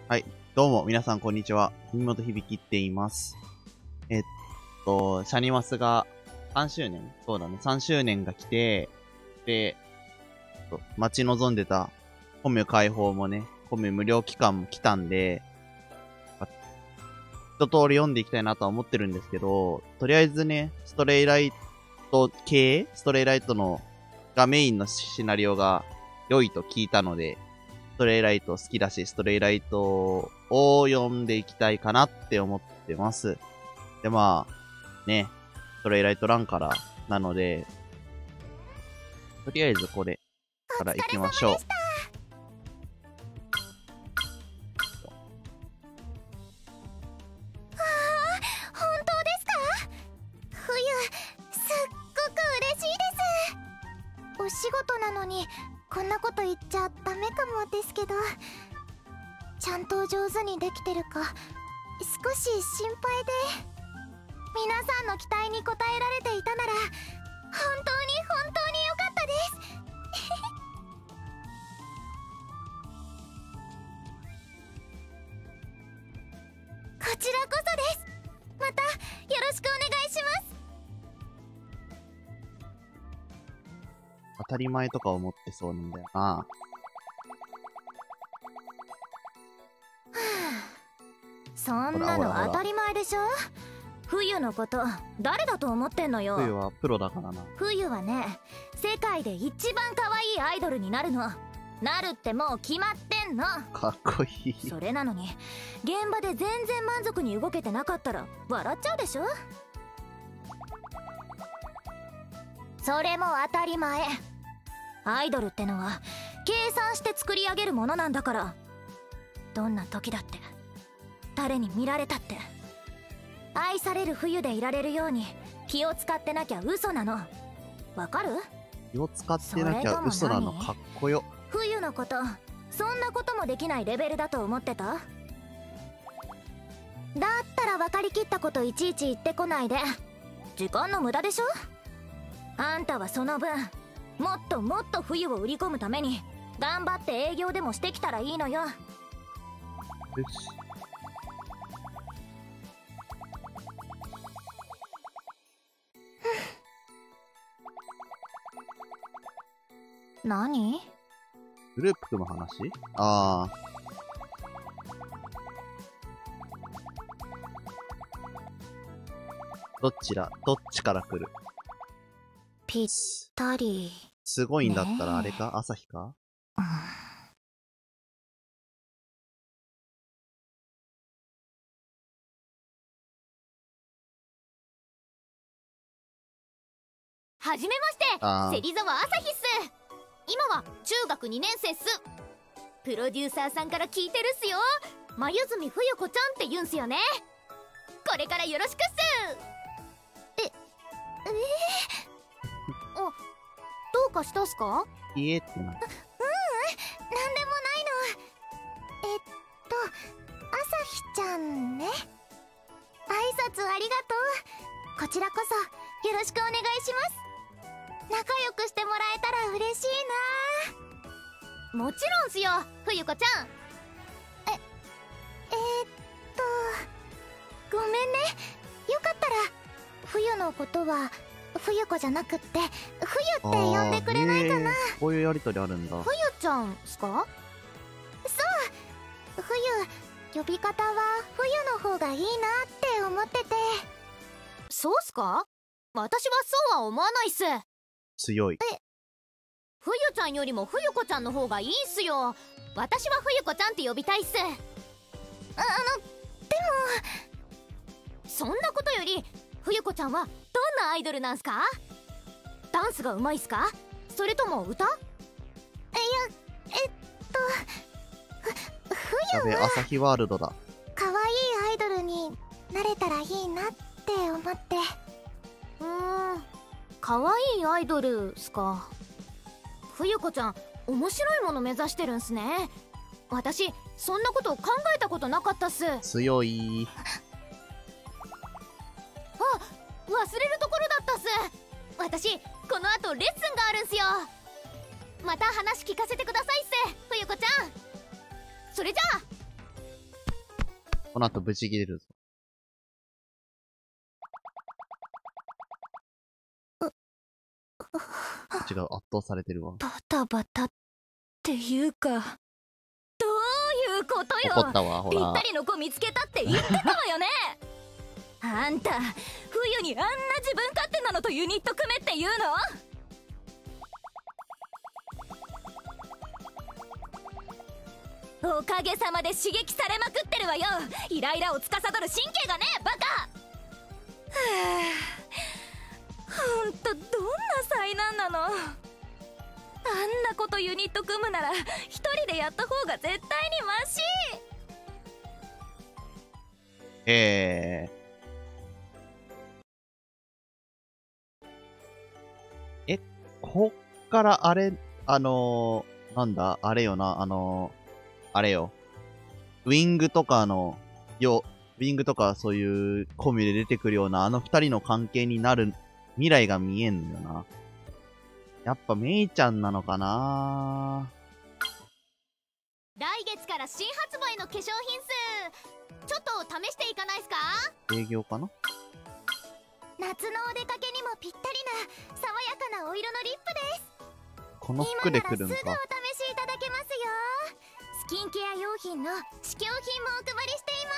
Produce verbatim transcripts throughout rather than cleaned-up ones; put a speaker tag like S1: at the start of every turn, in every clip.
S1: はい。どうも、皆さん、こんにちは。文元響って言います。えっと、シャニマスがさんしゅうねんそうだね。さんしゅうねんが来て、で、待ち望んでたコミュ開放もね、コミュ無料期間も来たんで、一通り読んでいきたいなとは思ってるんですけど、とりあえずね、ストレイライト系ストレイライトのがメインのシナリオが良いと聞いたので、ストレイライト好きだし、ストレイライトを読んでいきたいかなって思ってます。で、まあ、ね、ストレイライトランからなので、とりあえずこれから行きましょう。
S2: お仕事なのにこんなこと言っちゃダメかもですけど、ちゃんと上手にできてるか少し心配で、皆さんの期待に応えられていたなら本当に本当に良かったですこちらこそです。またよろしくお願いします。
S1: 当たり前とか思ってそうなんだよな。は
S2: あ、そんなの当たり前でしょ。冬のこと誰だと思ってんのよ。
S1: 冬はプロだからな。
S2: 冬はね、世界で一番可愛いアイドルになるの。なるってもう決まってんの。
S1: かっこいい。
S2: それなのに現場で全然満足に動けてなかったら笑っちゃうでしょ。それも当たり前。アイドルってのは計算して作り上げるものなんだから。どんな時だって誰に見られたって愛される冬でいられるように気を使ってなきゃ嘘なの。わかる？
S1: 気を使ってなきゃ嘘なのかっこよ。
S2: 冬のことそんなこともできないレベルだと思ってた？だったら分かりきったこといちいち言ってこないで。時間の無駄でしょ。あんたはその分もっともっと冬を売り込むために頑張って営業でもしてきたらいいのよ。よ
S1: し。
S2: 何？
S1: グループ組む話？ああ。どっちだどっちから来る？
S2: ぴったり。
S1: すごいんだったらあれか？朝日か？
S2: うん。
S3: はじめまして、芹沢朝日っす。今は中学にねん生っす。プロデューサーさんから聞いてるっすよ。眉住冬子ちゃんって言うんすよね。これからよろしくっす。
S2: え、え
S3: ー、あ、どうかしたっすか？
S1: いえってな。ううん、なんでもないの。
S2: えっと朝日ちゃんね。挨拶ありがとう。こちらこそよろしくお願いします。仲良くしてもらえたら嬉しい
S3: な。もちろんっすよ、冬子ちゃん。
S2: え、えー、っとごめんね。よかったら冬のことは冬子じゃなくって冬って呼んでくれないかな。
S1: こういうやりとりあるんだ。
S3: 冬ちゃんっすか？
S2: そう、冬。呼び方は冬の方がいいなって思ってて。
S3: そうっすか？私はそうは思わないっす。
S1: 強い。
S2: え、
S3: 冬ちゃんよりも冬子ちゃんの方がいいっすよ。私は冬子ちゃんって呼びたいっす。あ、あの、
S2: で
S3: もそんなことより冬子ちゃんはどんなアイドルなんすか？ダンスがうまいっすか？それとも歌？いや、
S2: えっと
S1: やべえ、朝日ワールドだ。
S2: 可愛いアイドルになれたらいいなって思って。
S3: うーん、可愛いアイドルっすか。冬子ちゃん面白いもの目指してるんすね。私そんなこと考えたことなかったっす。
S1: 強い。
S3: あ、忘れるところだったっす。私この後レッスンがあるんすよ。また話聞かせてくださいっす、冬子ちゃん。それじゃあ
S1: この後ブチ切れるぞ。違う、圧倒されてるわ。
S2: バタバタっていうか、どういうことよ。
S1: 怒ったわ、ほら。
S2: ぴったりの子見つけたって言ってたわよね。あんた、冬にあんな自分勝手なのとユニット組めって言うの？おかげさまで刺激されまくってるわよ。イライラを司る神経がね、バカ。はあ、ほんとどんな災難なの。あんなことユニット組むなら一人でやった方が絶対にマシ。
S1: えー、え、こっからあれ、あのー、なんだ、あれよな、あのー、あれよ。ウィングとかの、よ、ウィングとかそういうコミュで出てくるようなあの二人の関係になる未来が見えんのよな。やっぱメイちゃんなのかな。
S3: 来月から新発売の化粧品数ちょっと試していかないっすか？
S1: 営業かな。
S2: 夏のお出かけにもぴったりな爽やかなお色のリップです。
S1: この服で来るんか。
S2: 今ならすぐお試しいただけますよ。スキンケア用品の試供品もお配りしてい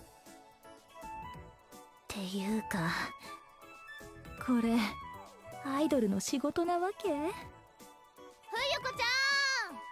S2: ます。っていうか、これアイドルの仕事なわけ？
S3: ふゆこちゃん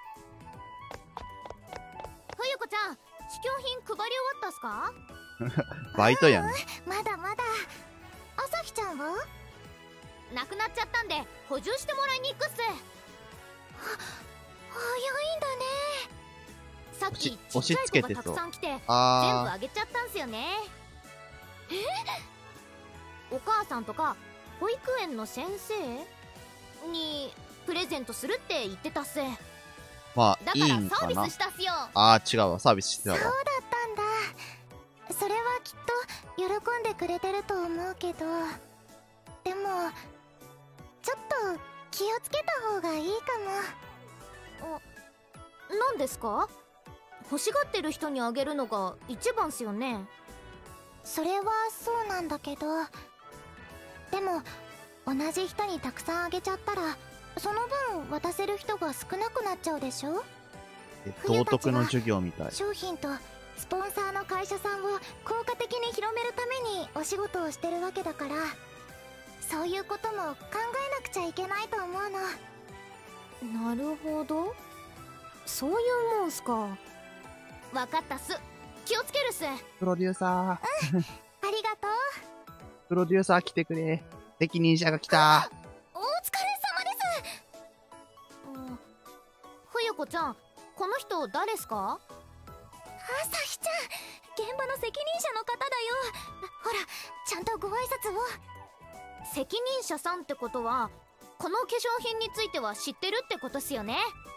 S3: ふゆこちゃん、試供品配り終わったっすか？
S1: バイトやん。
S2: まだまだ。朝日ちゃんは
S3: なくなっちゃったんで補充してもらいに行くっす。
S2: は、早いんだね。
S3: さっきちっちゃい子がたくさん来て全部
S1: あ
S3: あげちゃったんすよね。え？お母さんとか保育園の先生にプレゼントするって言ってたっす。
S1: ー、まあ、い
S3: だから
S1: いんかな。
S3: サービスしたっすよ。
S1: あー、違うわ、サービスしてたわ。
S2: そうだったんだ。それはきっと喜んでくれてると思うけど、でもちょっと気をつけた方がいいかも。
S3: あ、なんですか？欲しがってる人にあげるのが一番っすよね。
S2: それはそうなんだけど、でも同じ人にたくさんあげちゃったらその分渡せる人が少なくなっちゃうでしょ。
S1: 道徳の授業みたい。
S2: 商品とスポンサーの会社さんを効果的に広めるためにお仕事をしてるわけだから、そういうことも考えなくちゃいけないと思うの。
S3: なるほど、そういうもんすか。わかったっす。気をつけるっす。
S1: プロデューサー。
S2: うん、ありがとう。
S1: プロデューサー来てくれ。責任者が来た。
S2: お疲れ様です。
S3: うん、ふゆこちゃん、この人誰っすか？
S2: 朝日ちゃん、現場の責任者の方だよ。ほら、ちゃんとご挨拶を。
S3: 責任者さんってことはこの化粧品については知ってるってことっすよね。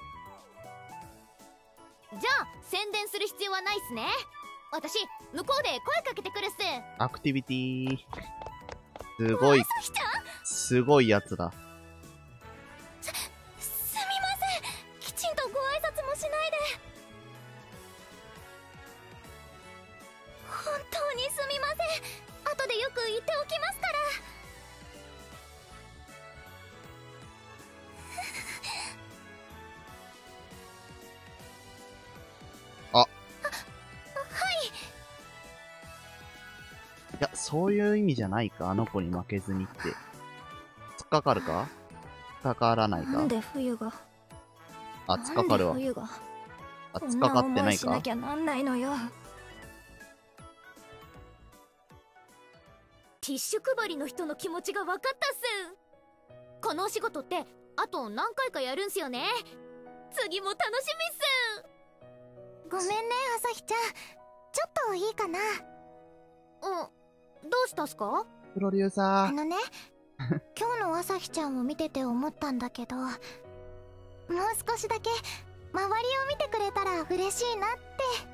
S3: じゃあ宣伝する必要はないっすね。私向こうで声かけてくるっす。
S1: アクティビティ。すごい、
S2: 朝日ちゃん、
S1: すごいやつだ。
S2: す、すみません。きちんとご挨拶もしないで。本当にすみません。後でよく言っておきますから。
S1: あ、
S2: あ、はい。
S1: いや、そういう意味じゃないか。あの子に負けずにって。突っかかるか？突っかからないか？
S2: なんで冬が。
S1: あ、突っかかるわ。
S2: なんで冬が
S1: あ、突っかかってない
S2: こんな思いしな
S1: か？
S2: きゃなんないのよ。
S3: ティッシュ配りの人の気持ちが分かったっす。このお仕事ってあと何回かやるんすよね。次も楽しみっす。
S2: ごめんね、朝日ちゃん。ちょっといいかな。
S3: うん、どうしたっすか？
S1: プロデューサー。
S2: あのね、今日の朝日ちゃんを見てて思ったんだけど、もう少しだけ周りを見てくれたら嬉しいなって。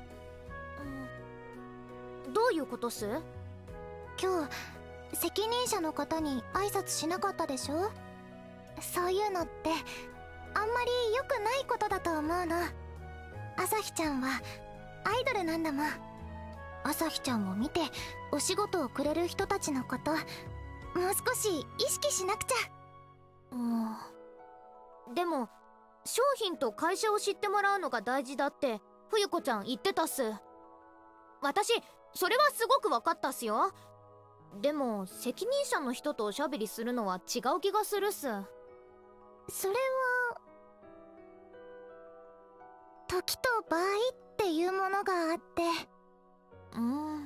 S3: うん、どういうことっす？
S2: 今日責任者の方に挨拶しなかったでしょ。そういうのってあんまり良くないことだと思うの。朝日ちゃんはアイドルなんだもん。 朝日ちゃんを見てお仕事をくれる人たちのこともう少し意識しなくちゃ。
S3: うんでも商品と会社を知ってもらうのが大事だって冬子ちゃん言ってたっす。私それはすごく分かったっすよ。でも責任者の人とおしゃべりするのは違う気がするっす。
S2: それは時と場合っていうものがあって。
S3: うーん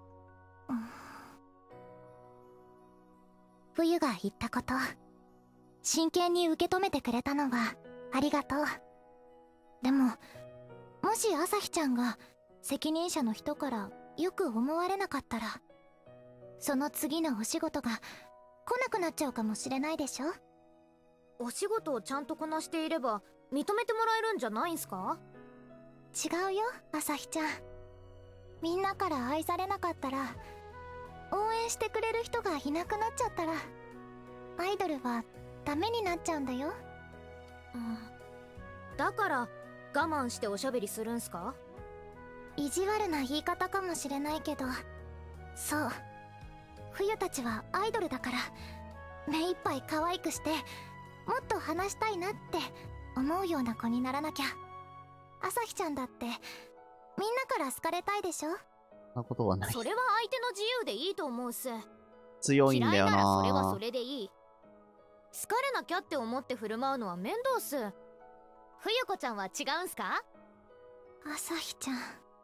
S2: 冬が言ったこと真剣に受け止めてくれたのはありがとう。でももし朝日ちゃんが責任者の人からよく思われなかったらその次のお仕事が来なくなっちゃうかもしれないでしょ。
S3: お仕事をちゃんとこなしていれば認めてもらえるんじゃないんすか？
S2: 違うよ朝日ちゃん。みんなから愛されなかったら応援してくれる人がいなくなっちゃったらアイドルはダメになっちゃうんだよ。
S3: うんだから我慢しておしゃべりするんすか？
S2: 意地悪な言い方かもしれないけどそう冬たちはアイドルだから目いっぱい可愛くしてもっと話したいなって思うような子にならなきゃ。朝日ちゃんだってみんなから好かれたいでしょ。
S1: そんなことはない。
S3: それは相手の自由でいいと思うっす。
S1: 強いんだよな。
S3: 嫌いならそれはそれでいい。好かれなきゃって思って振る舞うのは面倒っす。冬子ちゃんは違うんすか？
S2: 朝日ちゃん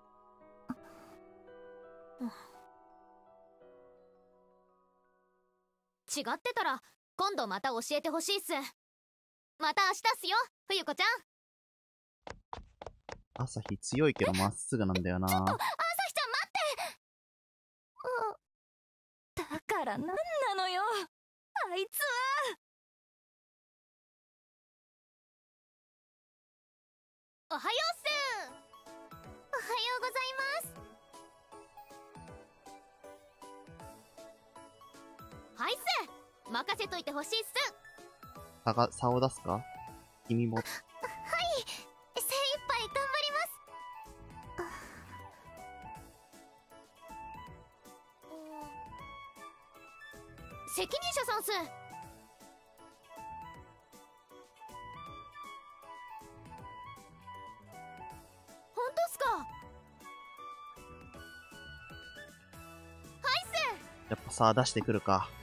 S3: 違ってたら今度また教えてほしいっす。また明日っすよ冬子ちゃん。
S1: 朝日強いけどまっすぐなんだよな。
S2: ちょっと朝日ちゃん待って。だからなんなのよあいつは。
S3: おはようっす。
S2: おはようございます。
S3: はいっす。任せといてほしいっす。
S1: 差が、差を出すか君も。
S2: はい精一杯頑張ります。
S3: 責任者さんっす。本当っすか？はいっす。
S1: やっぱ差出してくるか。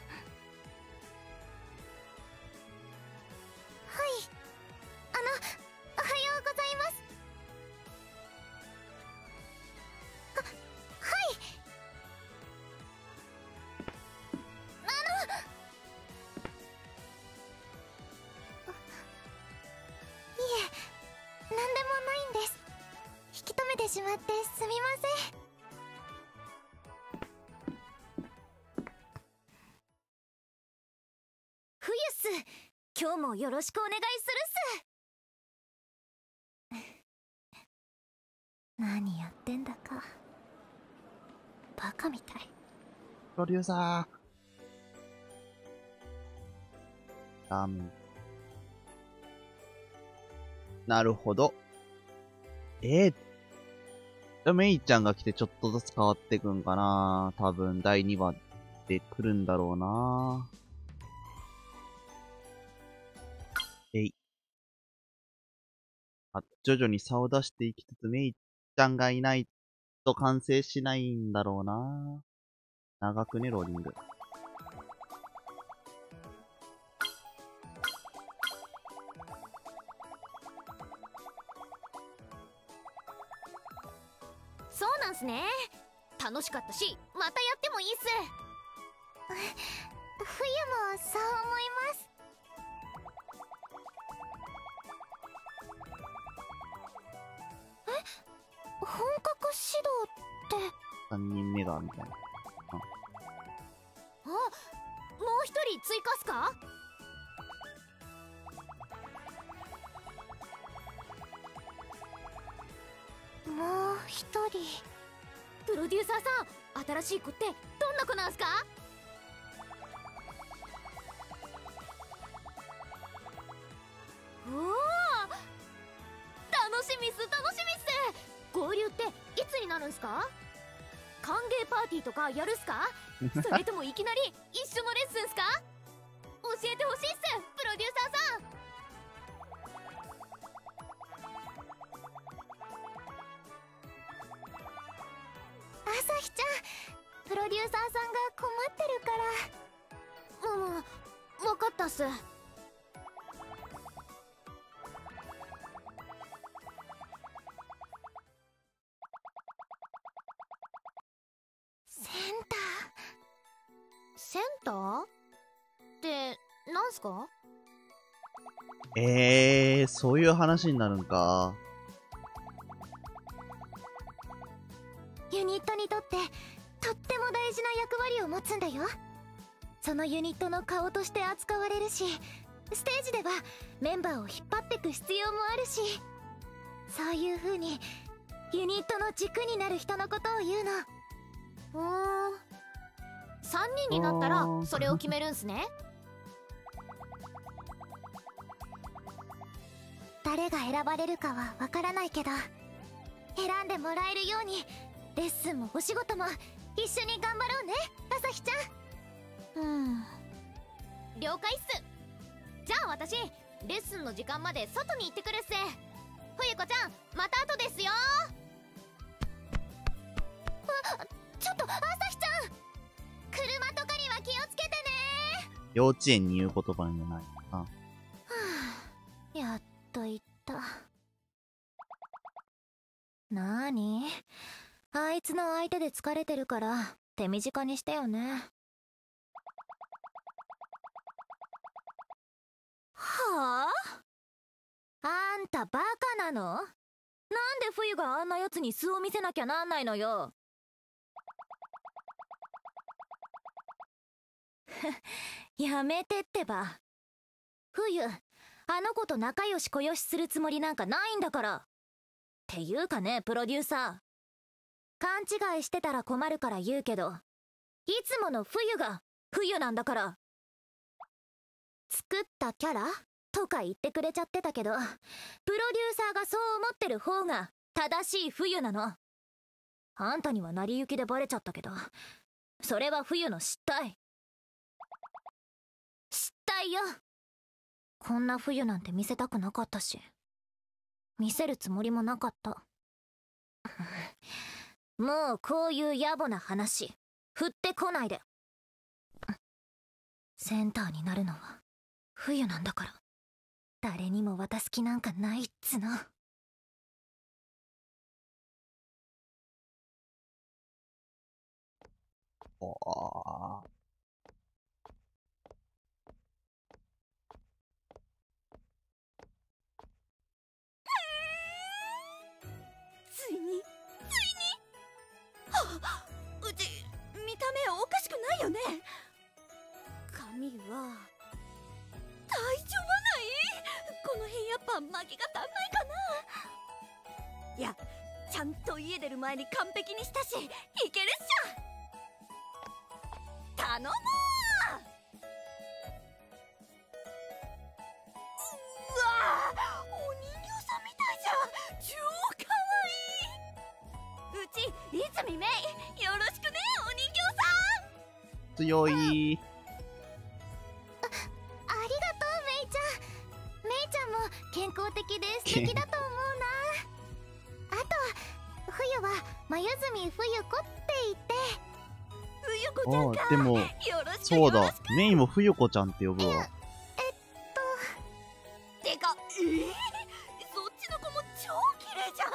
S2: しまってすみません。冬っす。今日もよろしくお願いするっす。何やってんだかバカみたい。
S1: プロデューサーダメ。なるほど。えーメイちゃんが来てちょっとずつ変わってくんかな。多分だいにわで来るんだろうな。えい。あ、徐々に差を出していきつつ、メイちゃんがいないと完成しないんだろうな。長くね、ローリング。
S3: そうなんすね。楽しかったし、またやってもいいっす。
S2: 冬もそう思います。え、本格指導って
S1: さんにんめがみたいな。
S3: あ、もう一人追加っすか？
S2: もう一人。
S3: プロデューサーさん、新しい子ってどんな子なんすか？おお、楽しみっす楽しみっす。合流っていつになるんすか？ 歓迎パーティーとかやるっすか？それともいきなり一緒のレッスンっすか？教えてほしいっす、プロデューサーさん。
S2: 朝日ちゃん、プロデューサーさんが困ってるから。
S3: うん、分かったっす。
S2: センター。
S3: センターってなんすか？
S1: えー、そういう話になるんか。
S2: ユニットにとってとっても大事な役割を持つんだよ。そのユニットの顔として扱われるし、ステージではメンバーを引っ張ってく必要もあるし、そういう風にユニットの軸になる人のことを言うの。
S3: うーん、さんにんになったらそれを決めるんすね。
S2: 誰が選ばれるかはわからないけど、選んでもらえるようにレッスンもお仕事も一緒に頑張ろうね、朝日ちゃん。
S3: うん、了解っす。じゃあ私レッスンの時間まで外に行ってくるっす。冬子ちゃん、また後ですよ。
S2: あ、ちょっと朝日ちゃん、車とかには気をつけてね。
S1: 幼稚園に言う言葉じゃないな。は
S2: あ、やっと言った。なーに、あいつの相手で疲れてるから手短にしてよね。はあ？あんたバカなの？なんで冬があんなやつに素を見せなきゃなんないのよ。やめてってば。冬、あの子と仲良しこよしするつもりなんかないんだから。っていうかね、プロデューサー、勘違いしてたら困るから言うけど、いつもの冬が冬なんだから。作ったキャラとか言ってくれちゃってたけど、プロデューサーがそう思ってる方が正しい冬なの。あんたには成り行きでバレちゃったけど、それは冬の失態。失態よ。こんな冬なんて見せたくなかったし、見せるつもりもなかった。もうこういう野暮な話振ってこないで。センターになるのは冬なんだから、誰にも渡す気なんかないっつの。
S1: おー。
S4: ついについに、はあ、うち見た目おかしくないよね。髪は大丈夫ない？この辺やっぱ巻きが足んないかな。いや、ちゃんと家出る前に完璧にしたしいけるっしょ。頼もう。うわー、お人形さんみたいじゃん。超かわいい。うち泉メイ、よろしくね、お人形さん。
S1: 強い。
S2: ありがとう、メイちゃん。メイちゃんも健康的で素敵だと思うな。あと冬は眉住冬子って言って。
S4: 冬子ちゃんか。
S1: でも
S4: よろしく。
S1: そうだ、メイも冬子ちゃんって呼ぶわ。
S2: えっと
S4: てか、えー、そっちの子も超綺麗じゃん。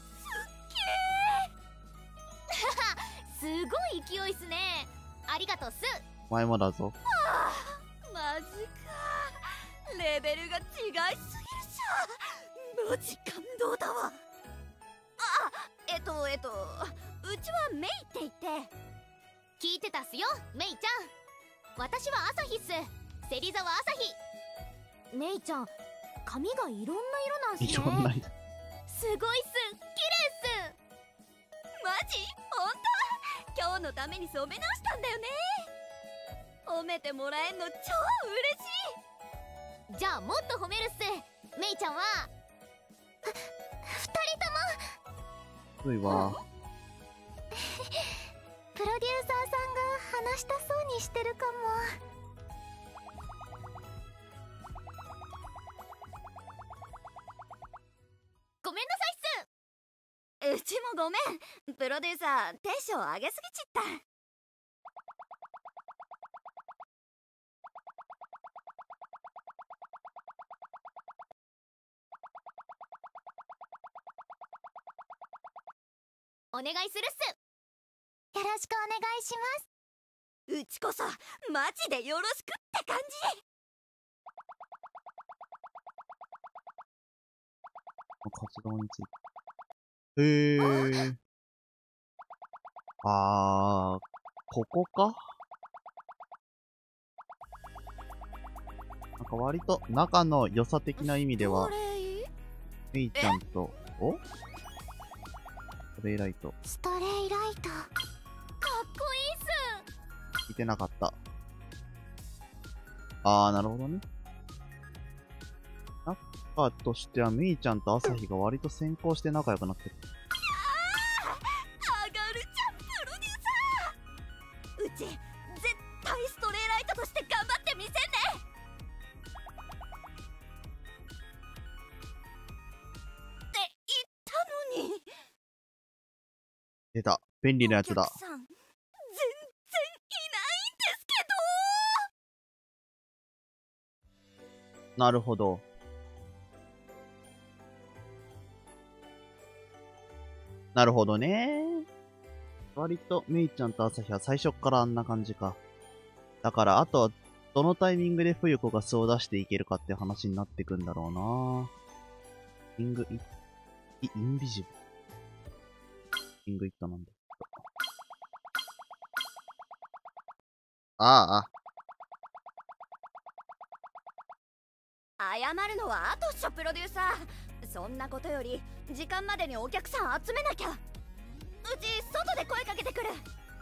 S4: すっげー。
S3: すごい勢いっすね。ありがとうっす。
S1: 前もだぞ。
S4: はあ、マジか。レベルが違いすぎるしゃ。マジ感動だわ。あ、えっとえっとうちはメイって言って。
S3: 聞いてたっすよ、メイちゃん。私は朝日っす。芹沢朝日。メイちゃん、髪がいろんな色なんすね。
S1: いろんな。
S3: すごいっす。綺麗っす。
S4: マジ？ほんと？今日のために染め直したんだよね。褒めてもらえんの超嬉し
S3: い。じゃあもっと褒めるっす。メイちゃんは
S2: ふ二人とも
S1: 強いわ。
S2: プロデューサーさんが話したそうにしてるかも。
S3: ごめんなさいっす。
S4: うちもごめん、プロデューサーテンション上げすぎちった。
S3: お願いするっす。
S2: よろしくお願いします。
S4: うちこそマジでよろしくって感じ。
S1: 活動について。へー。あー、ここか？なんか割と仲の良さ的な意味では、メイちゃんと、お？ストレイライト。
S2: ストレイライト。
S3: かっこいいっす。
S1: 聞いてなかった。あー、なるほどね。仲としてはメイちゃんとアサヒが割と先行して仲良くなってる。
S4: あー、上がるちゃんプロデューサー。うち絶対ストレイライトとして頑張ってみせんね。って言ったのに。
S1: 出た。便利なやつだ。
S4: お客さん全然いないんですけど。
S1: なるほど。なるほどね。割とメイちゃんとアサヒは最初っからあんな感じか。だからあとはどのタイミングで冬子が素を出していけるかって話になってくんだろうな。キングイ、イ、インビジブル。キングイットなんだ。ああ、
S4: 謝るのは後っしょプロデューサー。そんなことより時間までにお客さん集めなきゃ。うち外で声かけてくる。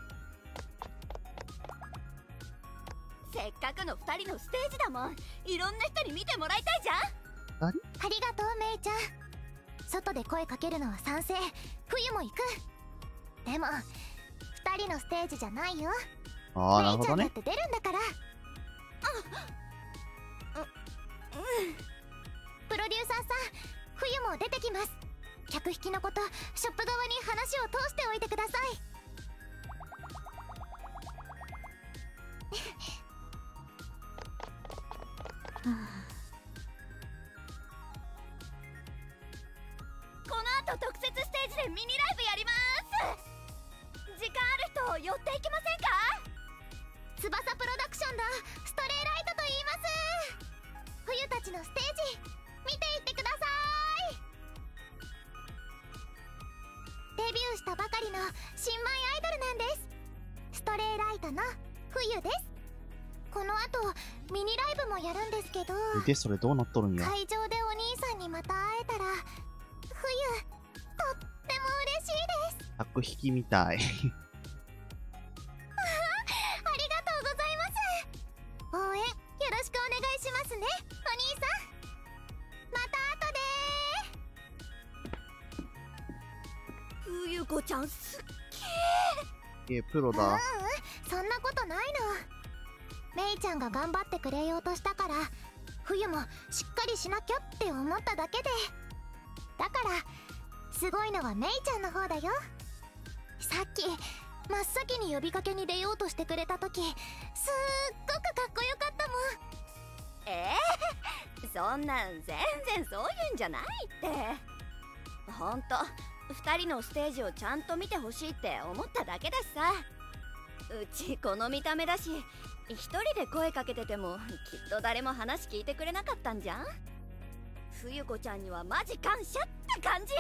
S4: せっかくのふたりのステージだもん。いろんな人に見てもらいたいじゃん。
S2: ありがとうメイちゃん。外で声かけるのは賛成。冬も行く。でもふたりのステージじゃないよ。
S1: ああ、なるほどね。
S2: メイちゃんだって出るんだから。
S4: うん。
S2: プロデューサーさん、冬も出てきます。客引きのこと、ショップ側に話を通しておいてください。
S4: この後特設ステージでミニライブやります。時間ある人寄っていきませんか？
S2: 翼プロダクションのストレイライトと言います。冬たちのステージ見ていってください。デビューしたばかりの新米アイドルなんです。ストレイライトの冬です。この後ミニライブもやるんですけど、
S1: で、それどうなっとるんや。
S2: 会場でお兄さんにまた会えたら冬とっても嬉しいです。
S1: 客引きみたい。
S2: ありがとうございます。応援よろしくお願いしますね、お兄さん。また後で
S4: ー。冬子ちゃんすっげ
S1: え、プロ
S2: ー。う
S1: だ。
S2: んうん、そんなことないの。メイちゃんが頑張ってくれようとしたから、冬もしっかりしなきゃって思っただけで。だからすごいのはメイちゃんの方だよ。さっき真っ先に呼びかけに出ようとしてくれた時、すっごくかっこよかったもん。
S4: ええー、そんなん全然そういうんじゃないって。ほんとふたりのステージをちゃんと見てほしいって思っただけだしさ。うちこの見た目だし、一人で声かけててもきっと誰も話聞いてくれなかったんじゃん。冬子ちゃんにはマジ感謝って感じ。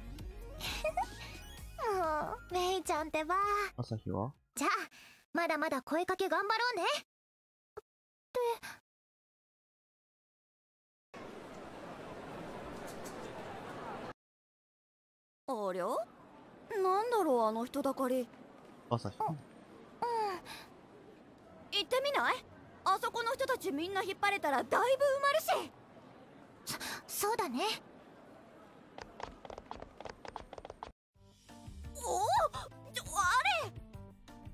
S2: もうメイちゃんってば。
S1: 朝日は？
S2: じゃあまだまだ声かけ頑張ろうねって
S4: ありゃ、なんだろうあの人だかり。
S1: 朝日。
S2: うん。
S4: 行ってみない？あそこの人たちみんな引っ張れたらだいぶ埋まるし。
S2: そそうだね。
S4: おお、ちょあれ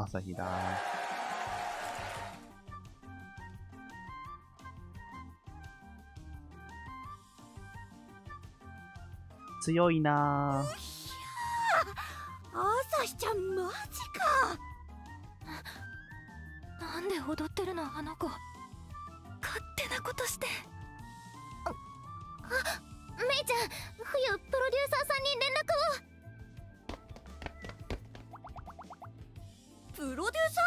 S1: 朝日だ。強いなぁ。
S4: 朝日ちゃんマジか。
S2: なんで踊ってるのあの子。勝手なことして。
S3: あ、あ、メイちゃん、冬プロデューサーさんに連絡を。
S4: プロデューサ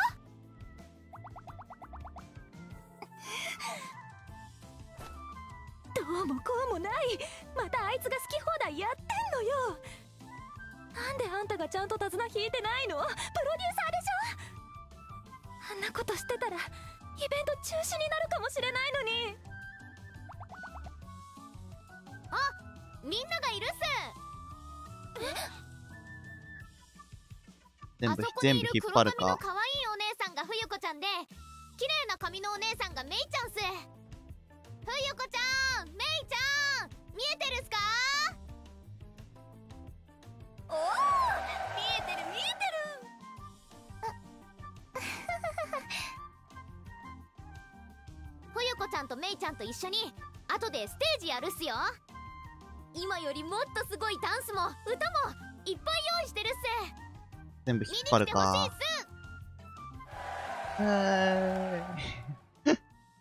S4: ーどうもこうもない。またあいつが好き放題やってんのよ。なんであんたがちゃんと手綱引いてないの？プロデューサーでしょ。あんなことしてたらイベント中止になるかもしれないのに。
S3: あ、みんながいるっす。
S1: 全部
S3: あそこ
S1: 全部
S3: にいる黒
S1: 引っ張るか。
S3: 髪の可愛いお姉さんが冬子ちゃんで、綺麗な髪のお姉さんがメイちゃんっす。冬子ちゃん、メイちゃん、見えてるっすか？
S4: おお、見えてる見えてる。
S3: 冬子ちゃんとメイちゃんと一緒に後でステージやるっすよ。今よりもっとすごいダンスも歌もいっぱい用意してるっす。
S1: 全部引っ
S3: 見に
S1: 張る
S3: 来てほしいっ
S1: か。
S3: す。
S1: はーい。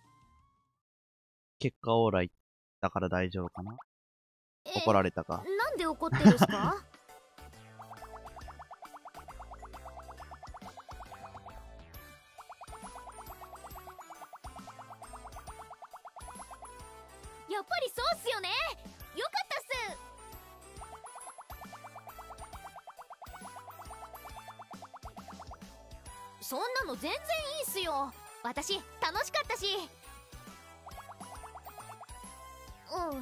S1: 結果オーライだから大丈夫かな。
S3: え、
S1: 怒られたか。
S3: なんで怒ってるっすか？やっぱりそうっすよね。よかったっす。そんなの全然いいっすよ。私楽しかったし。うん。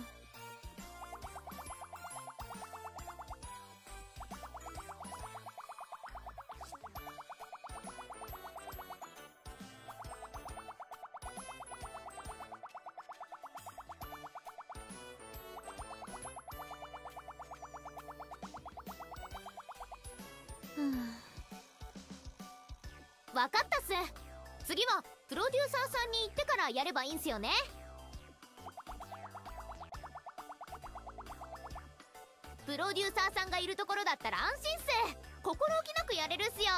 S3: わかったっす。次はプロデューサーさんに行ってからやればいいんすよね。プロデューサーさんがいるところだったら安心っす。心置きなくやれるっすよ。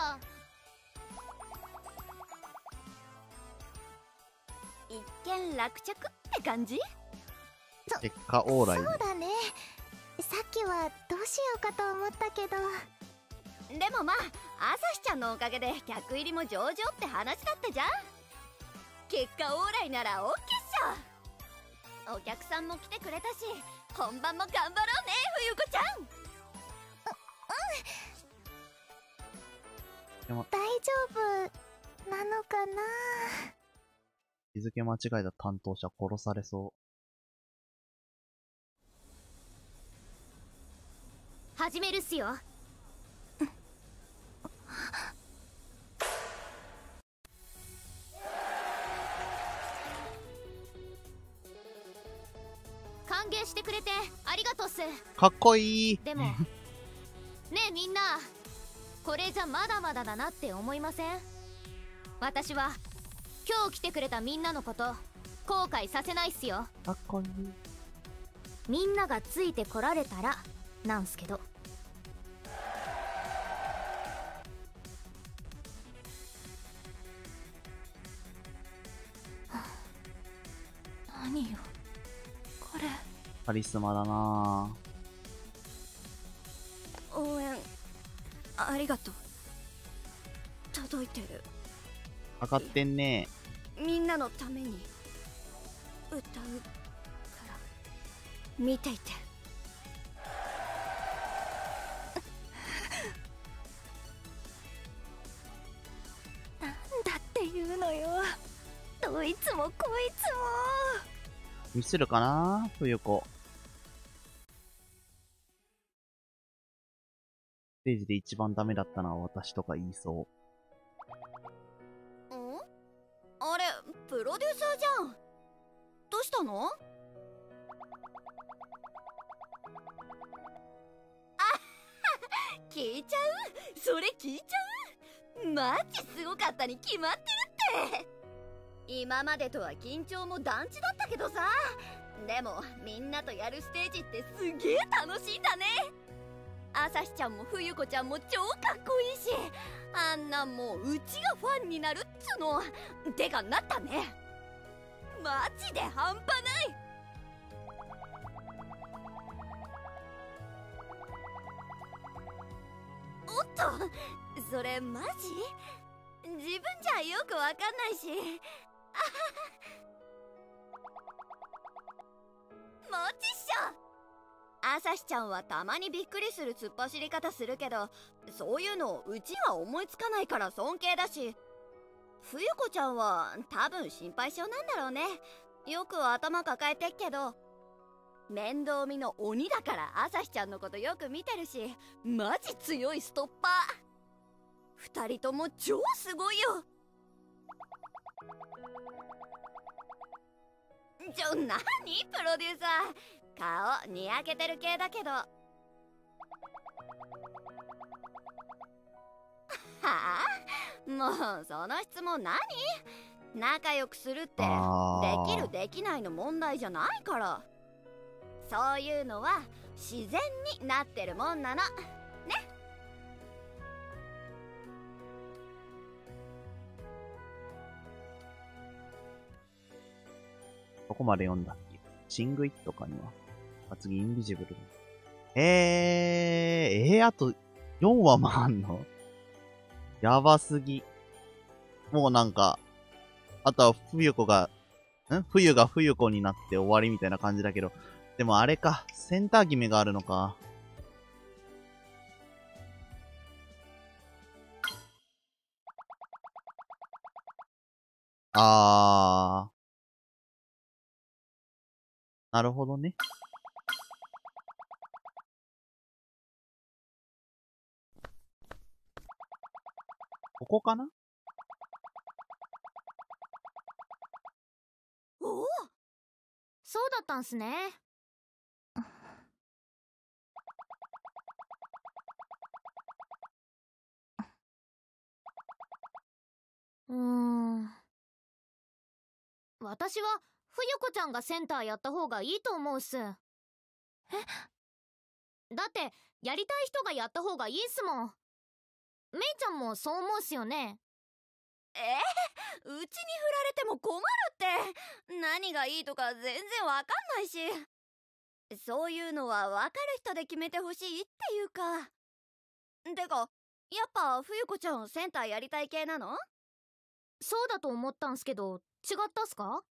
S4: 一見落着って感じ？
S1: 結果オーライ。
S2: そうだね。さっきはどうしようかと思ったけど。
S4: でもまあ朝日ちゃんのおかげで客入りも上々って話だったじゃん。結果オーライならオッケーっしょ。お客さんも来てくれたし本番も頑張ろうね冬子ちゃん。
S1: でも
S2: 大丈夫なのかな。
S1: 日付間違えた担当者殺されそう。
S3: 始めるっすよ。歓迎してくれてありがとうっす。
S1: かっこいい。
S3: でもねえみんな、これじゃまだまだだなって思いません？私は今日来てくれたみんなのこと後悔させないっすよ。
S1: かっこいい。
S3: みんながついてこられたらなんすけど。
S2: 何よこれ。
S1: カリスマだなぁ。
S4: 応援ありがとう。届いてる。
S1: 上がってんね。
S4: みんなのために歌うから見ていて。
S2: なんだっていうのよ。どいつもこいつも。
S1: ミスるかな冬子。ステージで一番ダメだったのは私とか言いそ
S4: ん？あれプロデューサーじゃん。どうしたの？あ聞いちゃう？それ聞いちゃう？ マジすごかったに決まってるって。今までとは緊張も団地だったけどさ、でもみんなとやるステージってすげえ楽しいんだね。朝日ちゃんも冬子ちゃんも超かっこいいし、あんなもううちがファンになるっつの。てかなったね。マジで半端ない。おっと、それマジ？自分じゃよくわかんないし。あはは。もちっしょ。朝日ちゃんはたまにびっくりする突っ走り方するけど、そういうのうちは思いつかないから尊敬だし、冬子ちゃんは多分心配性なんだろうね。よく頭抱えてっけど、面倒見の鬼だから朝日ちゃんのことよく見てるし、マジ強いストッパー。二人とも超すごいよ。ちょ、なにプロデューサー、顔にやけてる系だけど。はあ、もうその質問何？仲良くするってできるできないの問題じゃないから。そういうのは自然になってるもんなのね。
S1: どこまで読んだっけ？シングイットかには。あ、次、インビジブル。えー、えー、あとよんわもあんの？やばすぎ。もうなんか、あとは冬子が、ん冬が冬子になって終わりみたいな感じだけど、でもあれか、センター決めがあるのか。あー。なるほどね。ここかな？
S3: おお、そうだったんすね。うーん、私は冬子ちゃんがセンターやった方がいいと思うっす。え？だってやりたい人がやった方がいいっすもん。メイちゃんもそう思うっすよね？
S4: えー、うちに振られても困るって。何がいいとか全然わかんないし。そういうのはわかる人で決めてほしいっていうか。てか、やっぱ冬子ちゃんセンターやりたい系なの？
S3: そうだと思ったんすけど、違ったっすか？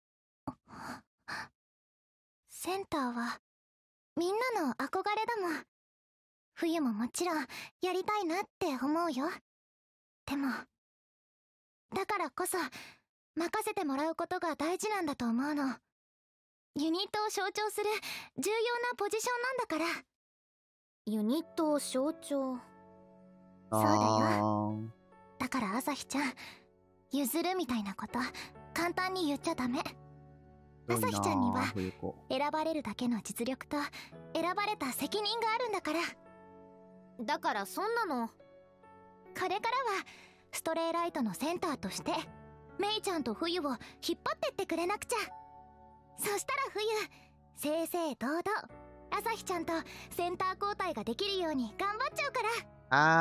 S2: センターはみんなの憧れだもん。冬ももちろんやりたいなって思うよ。でもだからこそ任せてもらうことが大事なんだと思うの。ユニットを象徴する重要なポジションなんだから。
S3: ユニットを象徴。
S2: そうだよ。だから朝日ちゃん、譲るみたいなこと簡単に言っちゃダメ。朝日ちゃんには選ばれるだけの実力と選ばれた責任があるんだから。
S3: だからそんなの、
S2: これからはストレイライトのセンターとしてメイちゃんと冬を引っ張ってってくれなくちゃ。そしたら冬、正々堂々朝日ちゃんとセンター交代ができるように頑張っちゃうから。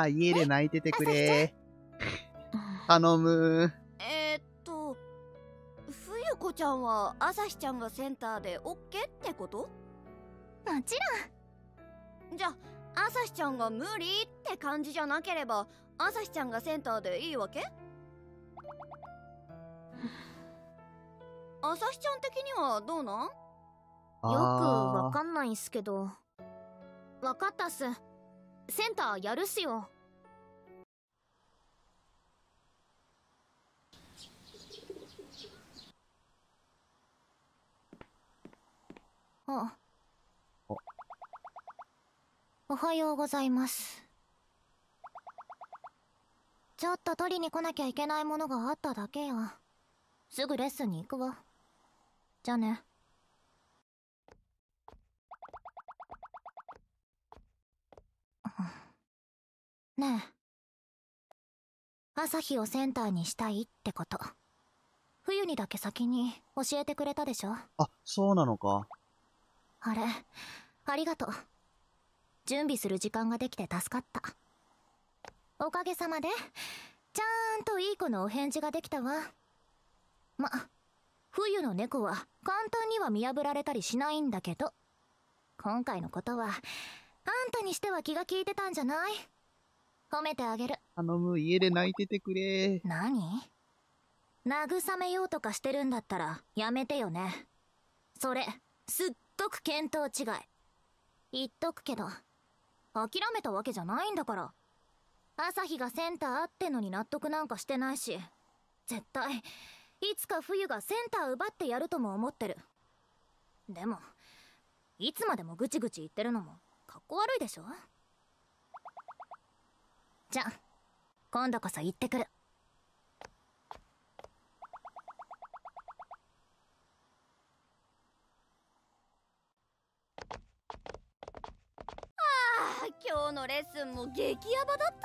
S1: あー、家で泣いててくれー。頼む
S4: ー。えー、っと冬子ちゃんは朝日ちゃんがセンターで オーケー ってこと？
S2: もち
S4: ろん。じゃあ朝日ちゃんが無理って感じじゃなければ朝日ちゃんがセンターでいいわけ？朝日ちゃん的にはどうなん？よ
S3: くわかんないんすけど。わかったっす。センターやるっすよ。
S2: あ、おはようございます。ちょっと取りに来なきゃいけないものがあっただけや。すぐレッスンに行くわ。じゃあね。ねえ、 朝日をセンターにしたいってこと。冬にだけ先に教えてくれたでしょ。
S1: あ、そうなのか。
S2: あれ、ありがとう。準備する時間ができて助かった。おかげさまでちゃんといい子のお返事ができたわ。ま、冬の猫は簡単には見破られたりしないんだけど、今回のことはあんたにしては気が利いてたんじゃない？褒めてあげる。
S1: 頼む、家で泣いててくれ。
S2: 何？慰めようとかしてるんだったらやめてよね。それすっごく見当違い。言っとくけど諦めたわけじゃないんだから。朝日がセンターあってのに納得なんかしてないし、絶対いつか冬がセンター奪ってやるとも思ってる。でもいつまでもぐちぐち言ってるのもかっこ悪いでしょ。じゃあ今度こそ行ってくる。
S4: ああ、今日のレッスンも激ヤバだった。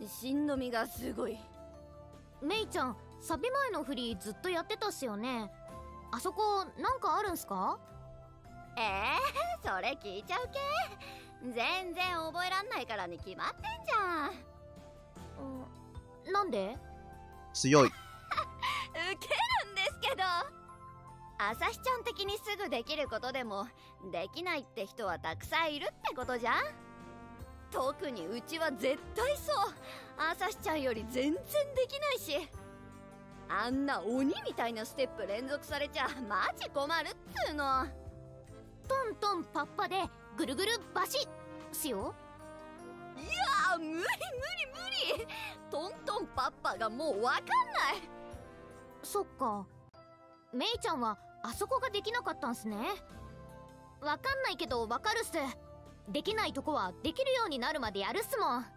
S4: しんのみがすごい。
S3: メイちゃん、サビ前の振りずっとやってたっすよね。あそこなんかあるんすか？
S4: えー、それ聞いちゃうけ？全然覚えらんないからに決まってんじゃん。
S3: うん、なんで？
S1: 強い。
S4: ウケるんですけど、朝日ちゃん的にすぐできることでもできないって人はたくさんいるってことじゃん。特にうちは絶対そう。朝日ちゃんより全然できないし、あんな鬼みたいなステップ連続されちゃマジ困るっつうの。
S3: トントンパッパでぐるぐるバシッすよ。
S4: いやー、無理無理無理。トントンパッパがもうわかんない。
S3: そっか、メイちゃんはあそこができなかったんすね。わかんないけどわかるっす。できないとこはできるようになるまでやるっすもん。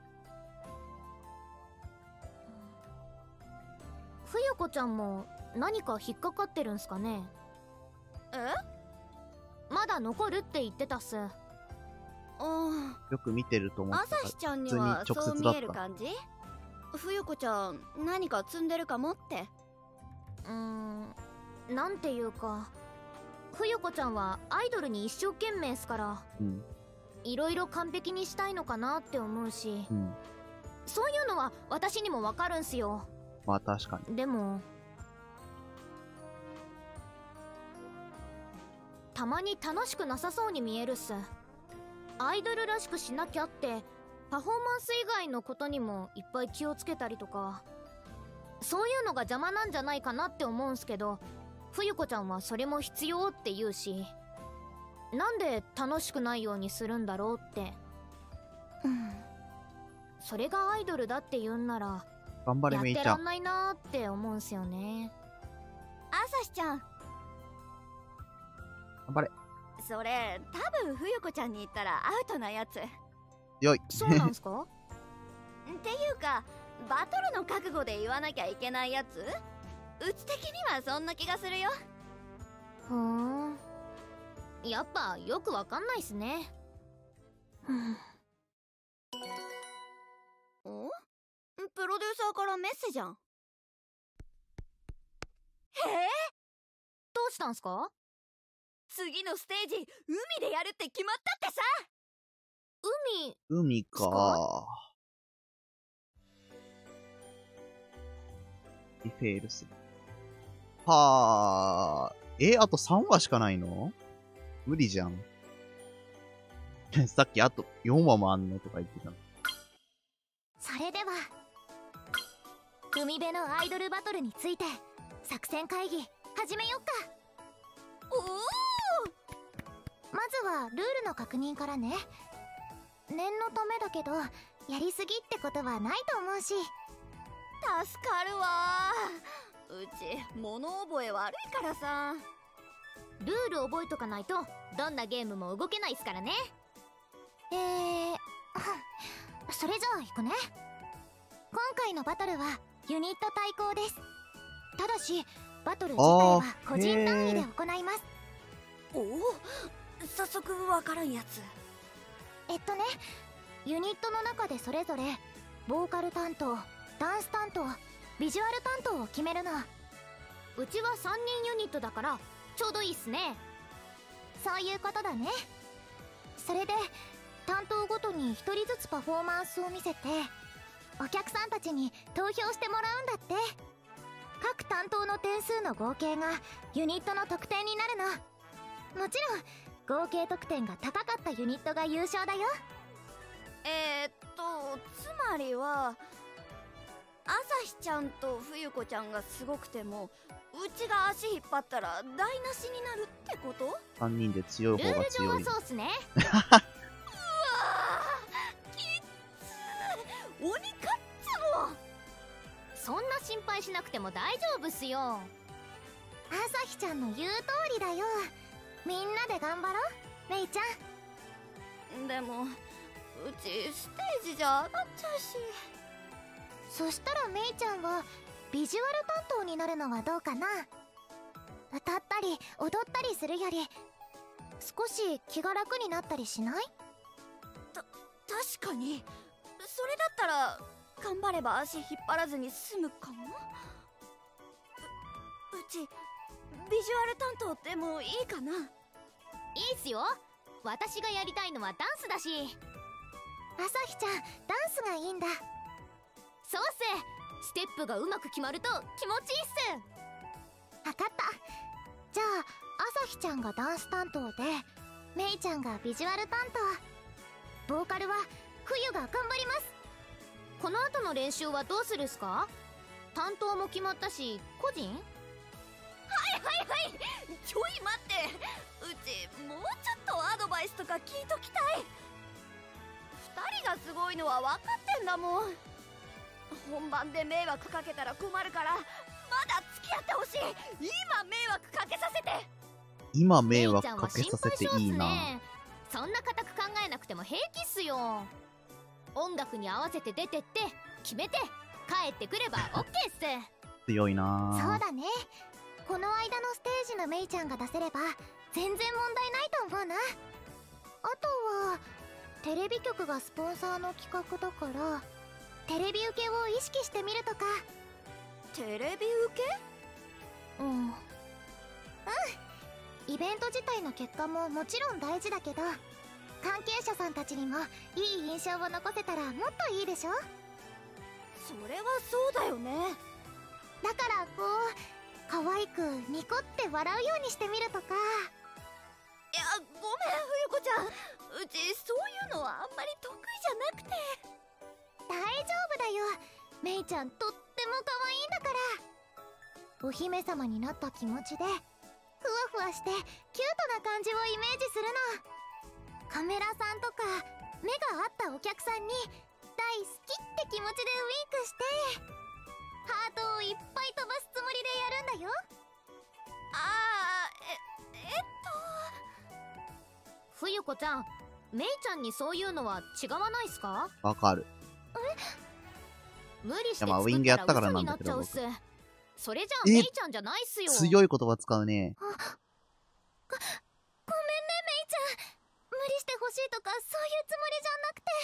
S3: 冬子ちゃんも何か引っかかってるんすかね。
S4: え？
S3: まだ残るって言ってたっす。
S1: よく見てると思ってた。
S4: 朝日ちゃんには
S1: 普通に直
S4: そう見
S1: 接だった。
S4: える感じ？冬子ちゃん何か積んでるかもって。
S3: うーん、なんていうか、冬子ちゃんはアイドルに一生懸命っすから、
S1: うん。
S3: いろいろ完璧にしたいのかなって思うし、
S1: うん。
S3: そういうのは私にもわかるんすよ。
S1: まあ確かに。
S3: でもたまに楽しくなさそうに見えるっす。アイドルらしくしなきゃってパフォーマンス以外のことにもいっぱい気をつけたりとか、そういうのが邪魔なんじゃないかなって思うんすけど、冬子ちゃんはそれも必要って言うし、なんで楽しくないようにするんだろうって。
S2: うん。
S3: それがアイドルだって言うんなら
S1: 頑張れ
S3: やっ
S1: メイちゃん。
S3: てらんないなーって思うんすよね。
S4: 朝日ちゃん、
S1: 頑張れ。
S4: それ多分冬子ちゃんに言ったらアウトなやつ。
S1: 強い。
S3: そうなんすか？
S4: っていうか、バトルの覚悟で言わなきゃいけないやつ？うち的にはそんな気がするよ。
S3: ふーん、やっぱよくわかんないっすね。
S4: お？プロデューサーからメッセージじゃん。へえ？
S3: どうしたんすか？
S4: 次のステージ海でやるって決まったってさ。
S3: 海
S1: 海か。リフェールする。はー。え、あとさんわしかないの？無理じゃん。さっきあとよんわもあんのとか言ってたの。
S2: それでは海辺のアイドルバトルについて作戦会議始めよっか。
S4: おお。
S2: まずはルールの確認からね。念のためだけどやりすぎってことはないと思うし。
S4: 助かるわ。うち物覚え悪いからさ。
S3: ルール覚えとかないとどんなゲームも動けないっすからね。
S2: えー、それじゃあ行くね。今回のバトルはユニット対抗です。ただしバトル自体は個人単位で行います。
S4: おお、早速わからんやつ。
S2: えっとね、ユニットの中でそれぞれボーカル担当、 ダンス担当、ビジュアル担当を決めるの。
S3: うちはさんにんユニットだからちょうどいいっすね。
S2: そういうことだね。それで担当ごとにひとりずつパフォーマンスを見せてお客さんたちに投票してもらうんだって。各担当の点数の合計がユニットの得点になるの。もちろん合計得点が高かったユニットが優勝だよ。
S4: えー、っとつまりは朝日ちゃんと冬子ちゃんがすごくてもうちが足引っ張ったら台無しになるってこと？
S1: さんにんで強い
S3: ルール上
S1: 方が強。
S3: はいそうっすね。
S4: うわーきっつー鬼カッツも。
S3: そんな心配しなくても大丈夫っすよ。
S2: 朝日ちゃんの言う通りだよ。みんなで頑張ろう、メイちゃん。
S4: でもうちステージじゃ上がっちゃうし。
S2: そしたらメイちゃんはビジュアル担当になるのはどうかな。歌ったり踊ったりするより少し気が楽になったりしない？
S4: た確かにそれだったら頑張れば足引っ張らずに済むかも。う, うちビジュアル担当でもいいかな？
S3: いいっすよ。私がやりたいのはダンスだし。
S2: 朝日ちゃんダンスがいいんだ。
S3: そうっす。ステップがうまく決まると気持ちいいっす。
S2: わかった。じゃあ朝日ちゃんがダンス担当でメイちゃんがビジュアル担当、ボーカルは冬が頑張ります。
S3: この後の練習はどうするっすか？担当も決まったし個人？
S4: はいはいはい、ちょい待って。うちもうちょっとアドバイスとか聞いときたい。ふたりがすごいのは分かってんだもん。本番で迷惑かけたら困るからまだ付き合ってほしい。今迷惑かけさせて。
S1: 今迷惑かけさせていいな。
S3: ね、そんな固く考えなくても平気っすよ。音楽に合わせて出てって決めて帰ってくれば オーケー っす。
S1: 強いな。
S2: そうだね。この間のステージのメイちゃんが出せれば全然問題ないと思うな。あとはテレビ局がスポンサーの企画だからテレビ受けを意識してみるとか。
S4: テレビ受け？
S2: うんうんイベント自体の結果ももちろん大事だけど関係者さんたちにもいい印象を残せたらもっといいでしょ。
S4: それはそうだよね。
S2: だからこう可愛くニコって笑うようにしてみるとか。
S4: いやごめん冬子ちゃん、うちそういうのはあんまり得意じゃなくて。
S2: 大丈夫だよ。メイちゃんとっても可愛いんだから。お姫様になった気持ちでふわふわしてキュートな感じをイメージするの。カメラさんとか目が合ったお客さんに大好きって気持ちでウインクしてハートをいっぱい飛ばすつもりでやるんだよ。
S4: あーええっと
S3: 冬子ちゃん、メイちゃんにそういうのは違わないっすか？
S1: わかる。
S3: 無理して
S1: いやまあウィングやったからなんだけど
S3: 嘘になっちゃうっす。それじゃあメイちゃんじゃないっすよ。
S1: 強い言葉使うね。
S2: ご、ごめんねメイちゃん。無理してほしいとかそういうつもりじゃなくて。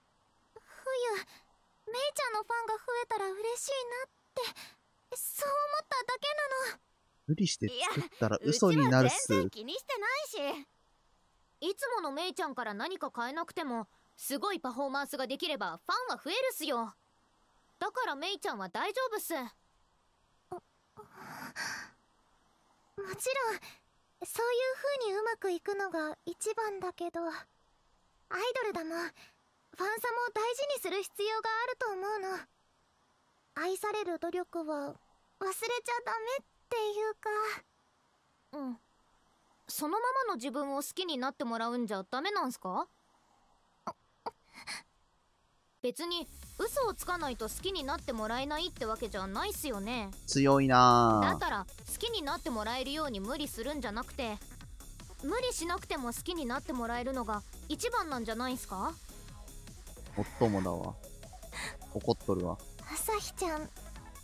S2: 冬、メイちゃんのファンが増えたら嬉しいなってそう思っただけなの。
S1: 無理して作ったら嘘になるっす。
S4: うちは全然気にしてないし。
S3: いつものメイちゃんから何か変えなくてもすごいパフォーマンスができればファンは増えるっすよ。だからメイちゃんは大丈夫っす。
S2: もちろんそういう風にうまくいくのが一番だけど、アイドルだもんファンサも大事にする必要があると思うの。愛される努力は忘れちゃダメっていうか。
S3: うん。そのままの自分を好きになってもらうんじゃダメなんすか？別に嘘をつかないと好きになってもらえないってわけじゃないっすよね。
S1: 強いな。
S3: だったら好きになってもらえるように無理するんじゃなくて、無理しなくても好きになってもらえるのが一番なんじゃないんすか？
S1: もっともだわ。怒っとるわ。
S2: 朝日ちゃんすごいな。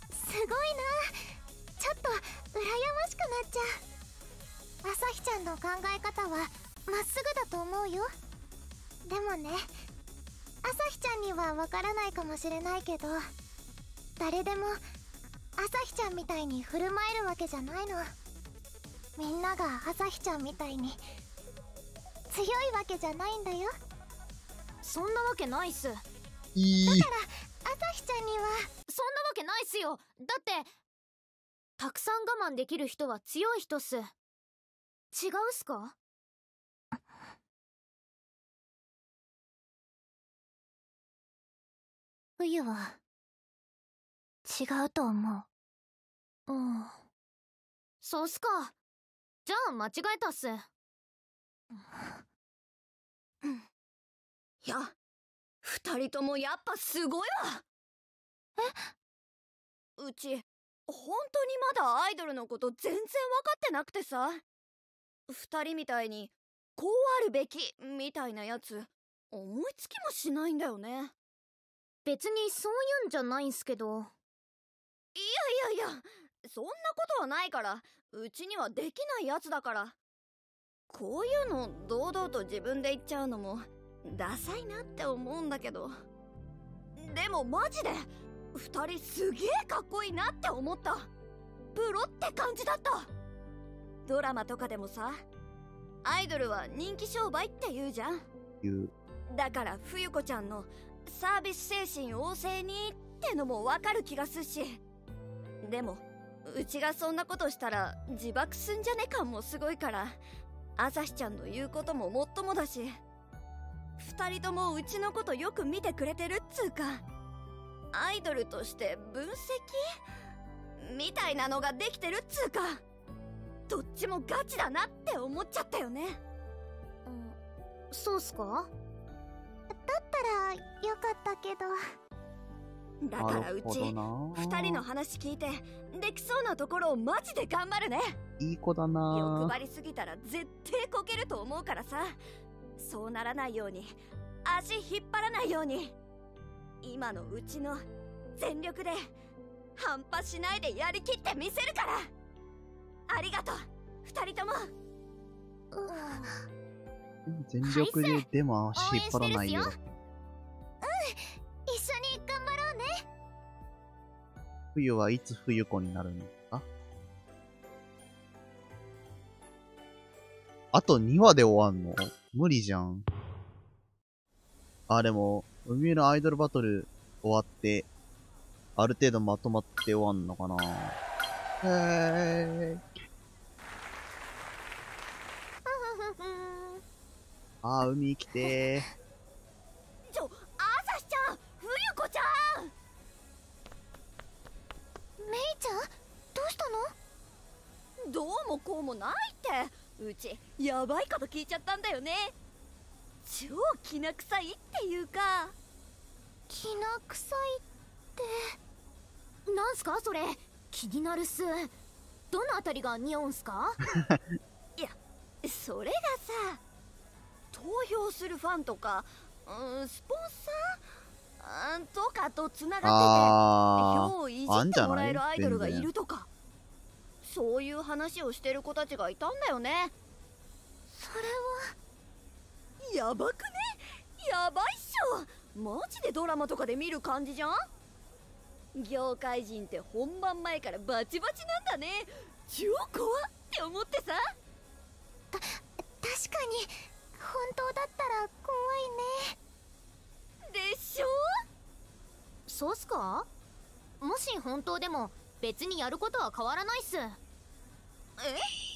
S2: ちょっと羨ましくなっちゃう。朝日ちゃんの考え方はまっすぐだと思うよ。でもね、朝日ちゃんにはわからないかもしれないけど、 誰でも朝日ちゃんみたいに振る舞えるわけじゃないの。みんなが朝日ちゃんみたいに強いわけじゃないんだよ。
S3: そんなわけないっす。だ
S1: いい。
S2: から朝日ちゃんには
S3: そんなわけないっすよ。だってたくさん我慢できる人は強い人っす。違うっすか？
S2: 冬は違うと思う。うん。
S3: そうっすか。じゃあ間違えたっす。
S4: うん。いや、二人ともやっぱすごいわ。え？うち本当にまだアイドルのこと全然分かってなくてさ。二人みたいにこうあるべきみたいなやつ思いつきもしないんだよね。
S3: 別にそういうんじゃないんすけど。
S4: いやいやいや、そんなことはないから。うちにはできないやつだから。こういうの堂々と自分で言っちゃうのもダサいなって思うんだけど、でもマジで二人すげえかっこいいなって思った。プロって感じだった。ドラマとかでもさ、アイドルは人気商売って言うじゃん。
S1: 言う。
S4: だから冬子ちゃんのサービス精神旺盛にってのもわかる気がするし、でもうちがそんなことしたら自爆すんじゃね感もすごいから、朝日ちゃんの言うことももっともだし、二人ともうちのことよく見てくれてるっつうか、アイドルとして分析みたいなのができてるっつうか、どっちもガチだなって思っちゃったよね。
S3: うん、そうっすか？
S2: だったらよかったけど。
S4: だからうち二人の話聞いてできそうなところをマジで頑張るね。
S1: いい子だな。
S4: 欲張りすぎたら絶対こけると思うからさ、そうならないように足引っ張らないように今のうちの全力で半端しないでやりきってみせるから。ありがとう二人とも。
S1: 全力ででも足引っ張らないよ。
S2: うん、一緒に頑張ろうね。
S1: 冬はいつ冬子になるんですか？あとにわで終わんの？無理じゃん。あ、でも、海のアイドルバトル終わって、ある程度まとまって終わんのかな。へー。あー、海来て
S4: ー。ちょ、朝日ちゃん、冬子ちゃん。
S2: メイちゃん、どうした
S4: の？どうもこうもないって。うちヤバいこと聞いちゃったんだよね。超きな臭いっていうか。
S2: きな臭いって
S3: なんすかそれ？気になるっす。どのあたりが匂うんすか？
S4: いや、それがさ、投票するファンとか、うん、スポンサー、うん、とかとつながってて、票をいじってもらえるアイドルがいるとか、そういう話をしてる子たちがいたんだよね。
S2: それ
S4: はやばくね？やばいっしょ。マジでドラマとかで見る感じじゃん。業界人って本番前からバチバチなんだね。超怖って思ってさ。
S2: た、確かに本当だったら怖いね。
S4: でしょ？
S3: そうっすか？もし本当でも別にやることは変わらないっす。
S4: え？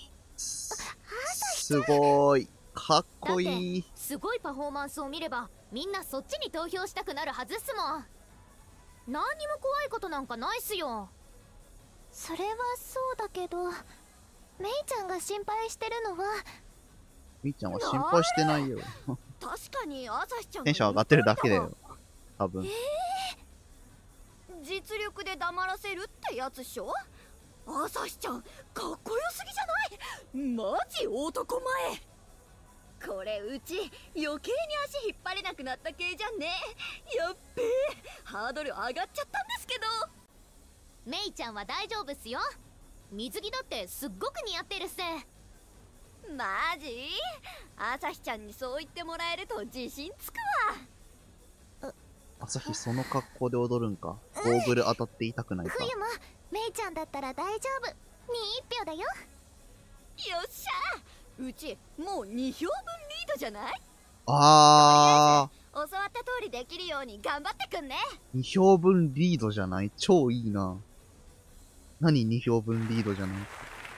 S1: すごい。かっこいい。
S3: すごいパフォーマンスを見ればみんなそっちに投票したくなるはずっすもん。何にも怖いことなんかないっすよ。
S2: それはそうだけど、メイちゃんが心配してるのは。
S1: メイちゃんは心配してないよ。
S4: 確かに朝日ちゃん
S1: テンション上がってるだけだよ。多分。
S4: えー、実力で黙らせるってやつっしょ。朝日ちゃんかっこよすぎじゃない？マジ男前。これうち余計に足引っ張れなくなった系じゃんね。やっべえ、ハードル上がっちゃったんですけど。
S3: メイちゃんは大丈夫っすよ。水着だってすっごく似合ってるっす。
S4: マジ？朝日ちゃんにそう言ってもらえると自信つくわ。
S1: 朝日その格好で踊るんか。ゴーグル当たって痛くないか。
S2: 冬もメイちゃんだったら大丈夫。に一票だよ。よ
S4: っしゃー、うちもうに票分リードじゃない？
S1: あ
S4: 教わった通りできるように頑張ってくんね。
S1: ー。に票分リードじゃない？超いいな。何に票分リードじゃない？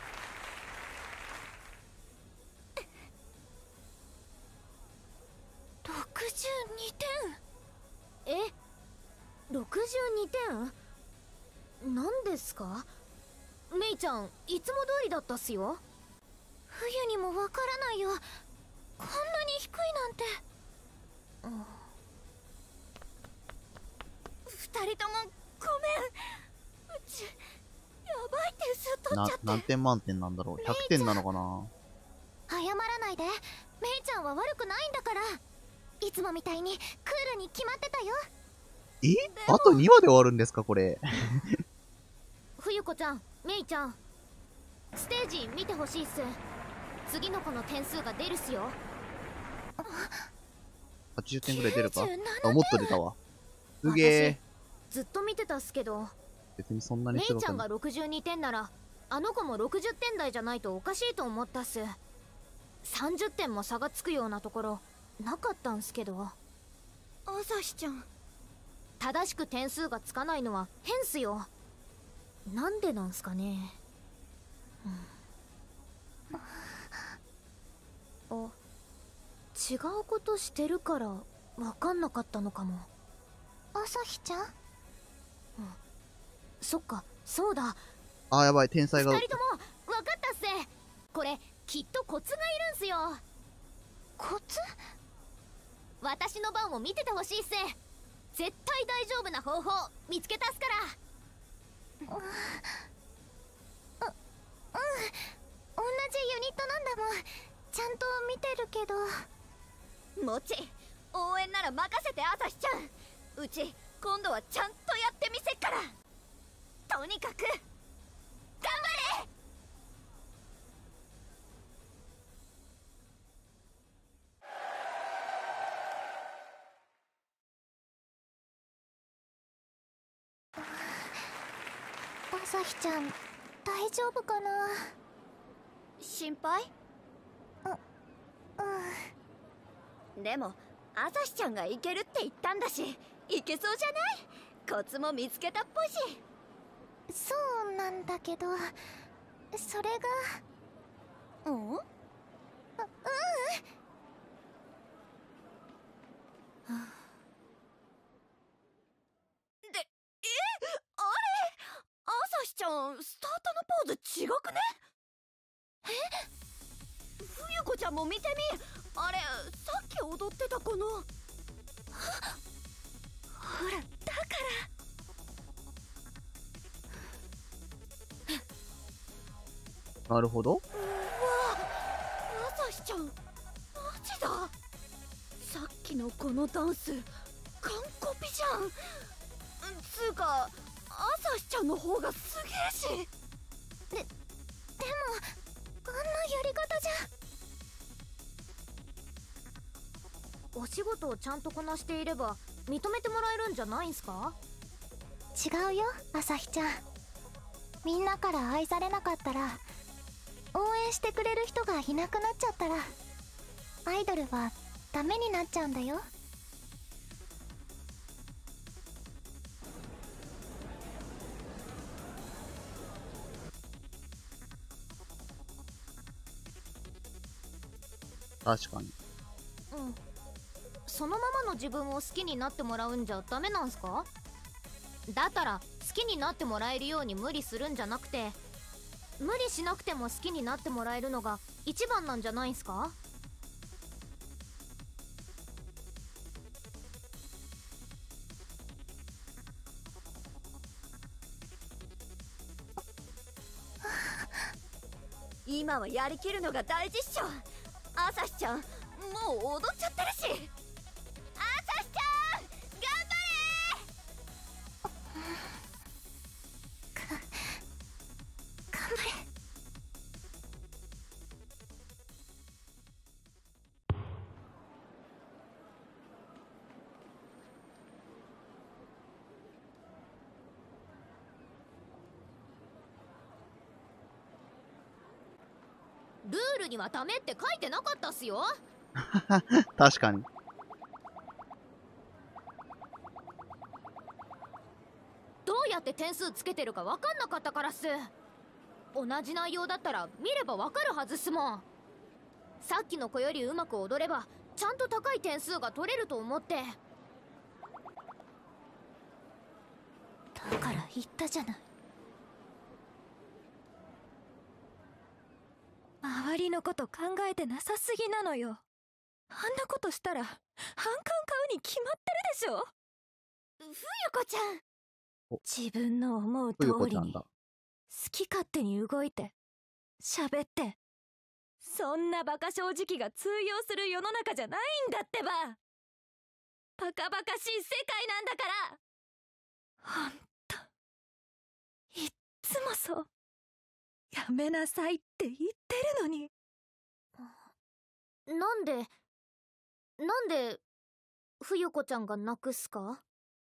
S2: ろくじゅうにてん。
S3: え、ろくじゅうにてん？なんですか？メイちゃんいつも通りだったっすよ。
S2: 冬にもわからないよ。こんなに低いなんて。
S4: 二人ともごめん。うちやばい点数取っちゃって。
S1: な、何点満点なんだろう。ひゃくてんなのかな。
S2: 謝らないで。メイちゃんは悪くないんだから。いつもみたいにクールに決まってたよ。
S1: え？あとにわで終わるんですかこれ。
S3: 冬子ちゃん、メイちゃん、ステージ見てほしいっす。次の子の点数が出るっすよ。
S1: はちじゅってんぐらい出るか？
S2: きゅうじゅうななてん。
S1: あ、もっと出たわ。すげえ。
S3: ずっと見てたっすけど、
S1: 別にそんなに
S3: メイちゃんが
S1: すごくない。
S3: ろくじゅうにてんならあの子もろくじゅってん台じゃないとおかしいと思ったっす。さんじゅってんも差がつくようなところなかったんすけど。
S4: 朝日ちゃん、
S3: 正しく点数がつかないのは変っすよ。なんでなんすかね。うん、あ、違うことしてるからわかんなかったのかも。
S2: 朝日ちゃん？
S3: そっか、そうだ。
S1: あー、やばい、天才が。
S3: 二人ともわかったっす。これきっとコツがいるんすよ。
S2: コツ？
S3: 私の番を見ててほしいっす。絶対大丈夫な方法見つけたっすから。
S2: う、うん、同じユニットなんだもん。ちゃんと見てるけど。
S4: もち応援なら任せて朝日ちゃん。うち今度はちゃんとやってみせっから。とにかく頑張れ。
S2: 朝日ちゃん大丈夫かな。
S4: 心配？
S2: うん。
S4: でも朝日ちゃんがいけるって言ったんだし、いけそうじゃない？コツも見つけたっぽいし。
S2: そうなんだけど、それが。
S4: うん？う、うん。で、え？あれ？朝日ちゃんスタートのポーズ違くね？え？冬子ちゃんも見てみ。あれさっき踊ってた子の。ほらだから
S1: なるほど。
S4: うわ、朝日ちゃんマジだ。さっきのこのダンス完コピじゃん。つうか朝日ちゃんの方がすげえし。
S2: で、でもあんなやり方じゃ。
S3: お仕事をちゃんとこなしていれば認めてもらえるんじゃないんすか？
S2: 違うよ朝日ちゃん。みんなから愛されなかったら、応援してくれる人がいなくなっちゃったら、アイドルはダメになっちゃうんだよ。
S1: 確かに。
S3: うん。そのままの自分を好きになってもらうんじゃダメなんすか？だったら好きになってもらえるように無理するんじゃなくて、無理しなくても好きになってもらえるのが一番なんじゃないんすか？
S4: 今はやりきるのが大事っしょ。朝日ちゃんもう踊っちゃってるし。朝日ちゃん頑
S2: 頑張れ。
S3: ルールにはダメって書いてなかったっすよ。
S1: 確かに。
S3: どうやって点数つけてるか分かんなかったからっす。同じ内容だったら見れば分かるはずっすもん。さっきの子よりうまく踊ればちゃんと高い点数が取れると思って。
S2: だから言ったじゃない。周りのこと考えてなさすぎなのよ。あんなことしたら反感買うに決まってるでしょ。
S4: 冬子ちゃん、
S2: 自分の思う通りに好き勝手に動いて喋って、そんなバカ正直が通用する世の中じゃないんだってば。バカバカしい世界なんだから。ほんといっつもそう。やめなさいって言ってるのに。
S3: なんでなんで冬子ちゃんが泣くっすか？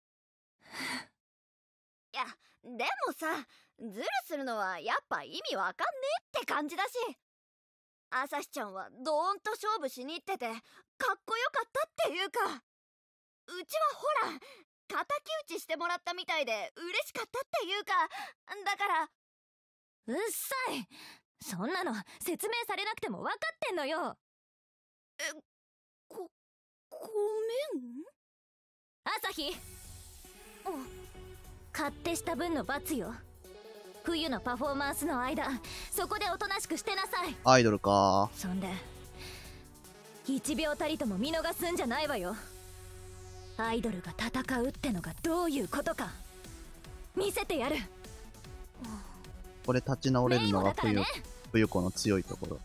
S4: いや、でもさ、ズルするのはやっぱ意味わかんねえって感じだし、朝日ちゃんはドーンと勝負しに行っててかっこよかったっていうか、うちはほら敵討ちしてもらったみたいで嬉しかったっていうか、だから。
S2: うっさい。そんなの説明されなくても分かってんのよ。
S4: え、ご、ごめん。
S2: 朝日、勝手した分の罰よ。冬のパフォーマンスの間、そこでおとなしくしてなさい。
S1: アイドルか。
S2: そんで一秒たりとも見逃すんじゃないわよ。アイドルが戦うってのがどういうことか見せてやる。
S1: これ立ち直れるのが冬、ね、冬子の強いところ。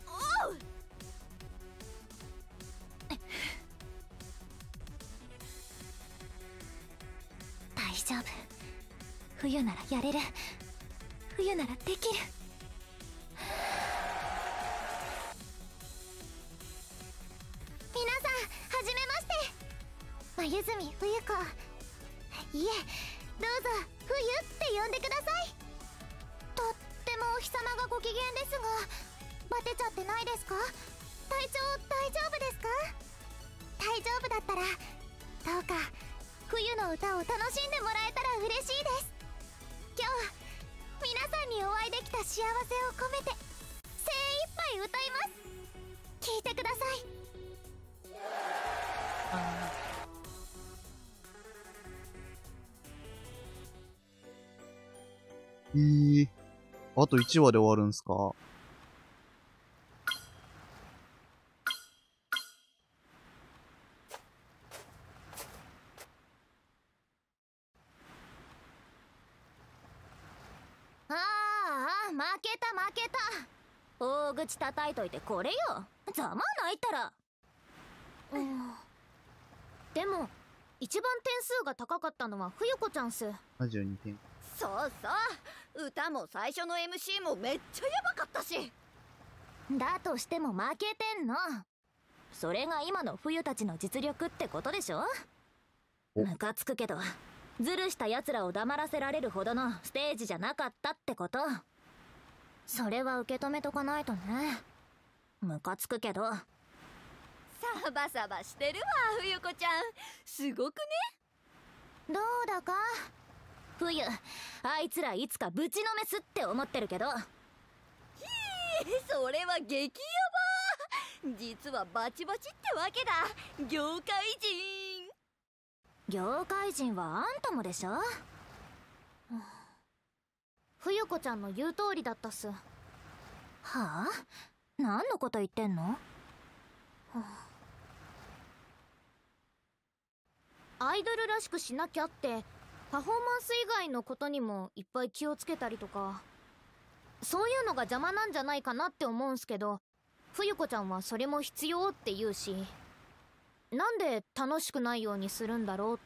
S2: 大丈夫。冬ならやれる。冬ならできる。
S3: 皆さんはじめまして。黛冬子。いえ、どうぞ冬って呼んでください。とってもお日様がご機嫌ですが、バテちゃってないですか？体調大丈夫ですか？大丈夫だったらどうか冬の歌を楽しんでもらえたら嬉しいです。今日は皆さんにお会いできた幸せを込めて精一杯歌います。聞いてください。
S1: えー、あといちわで終わるんすか？
S2: ああ、負けた負けた。大口叩いといてこれよ。ざまないったら。
S3: うん、でも一番点数が高かったのは冬子ちゃんっす。
S1: ななじゅうにてん。
S4: そうそう、歌も最初の エムシー もめっちゃヤバかったし。
S2: だとしても負けてんの。それが今の冬たちの実力ってことでしょ。ムカつくけどズルした奴らを黙らせられるほどのステージじゃなかったってこと。それは受け止めとかないとね。ムカつくけど。
S4: サバサバしてるわ冬子ちゃん、すごくね。
S2: どうだか冬、あいつらいつかぶちのめすって思ってるけど。
S4: ひー、それは激ヤバ。実はバチバチってわけだ、業界人。
S2: 業界人はあんたもでしょ。
S3: 冬子ちゃんの言う通りだったっす。は
S2: あ？何のこと言ってんの？は
S3: あ、アイドルらしくしなきゃってパフォーマンス以外のことにもいっぱい気をつけたりとか、そういうのが邪魔なんじゃないかなって思うんすけど、冬子ちゃんはそれも必要って言うし、なんで楽しくないようにするんだろうって。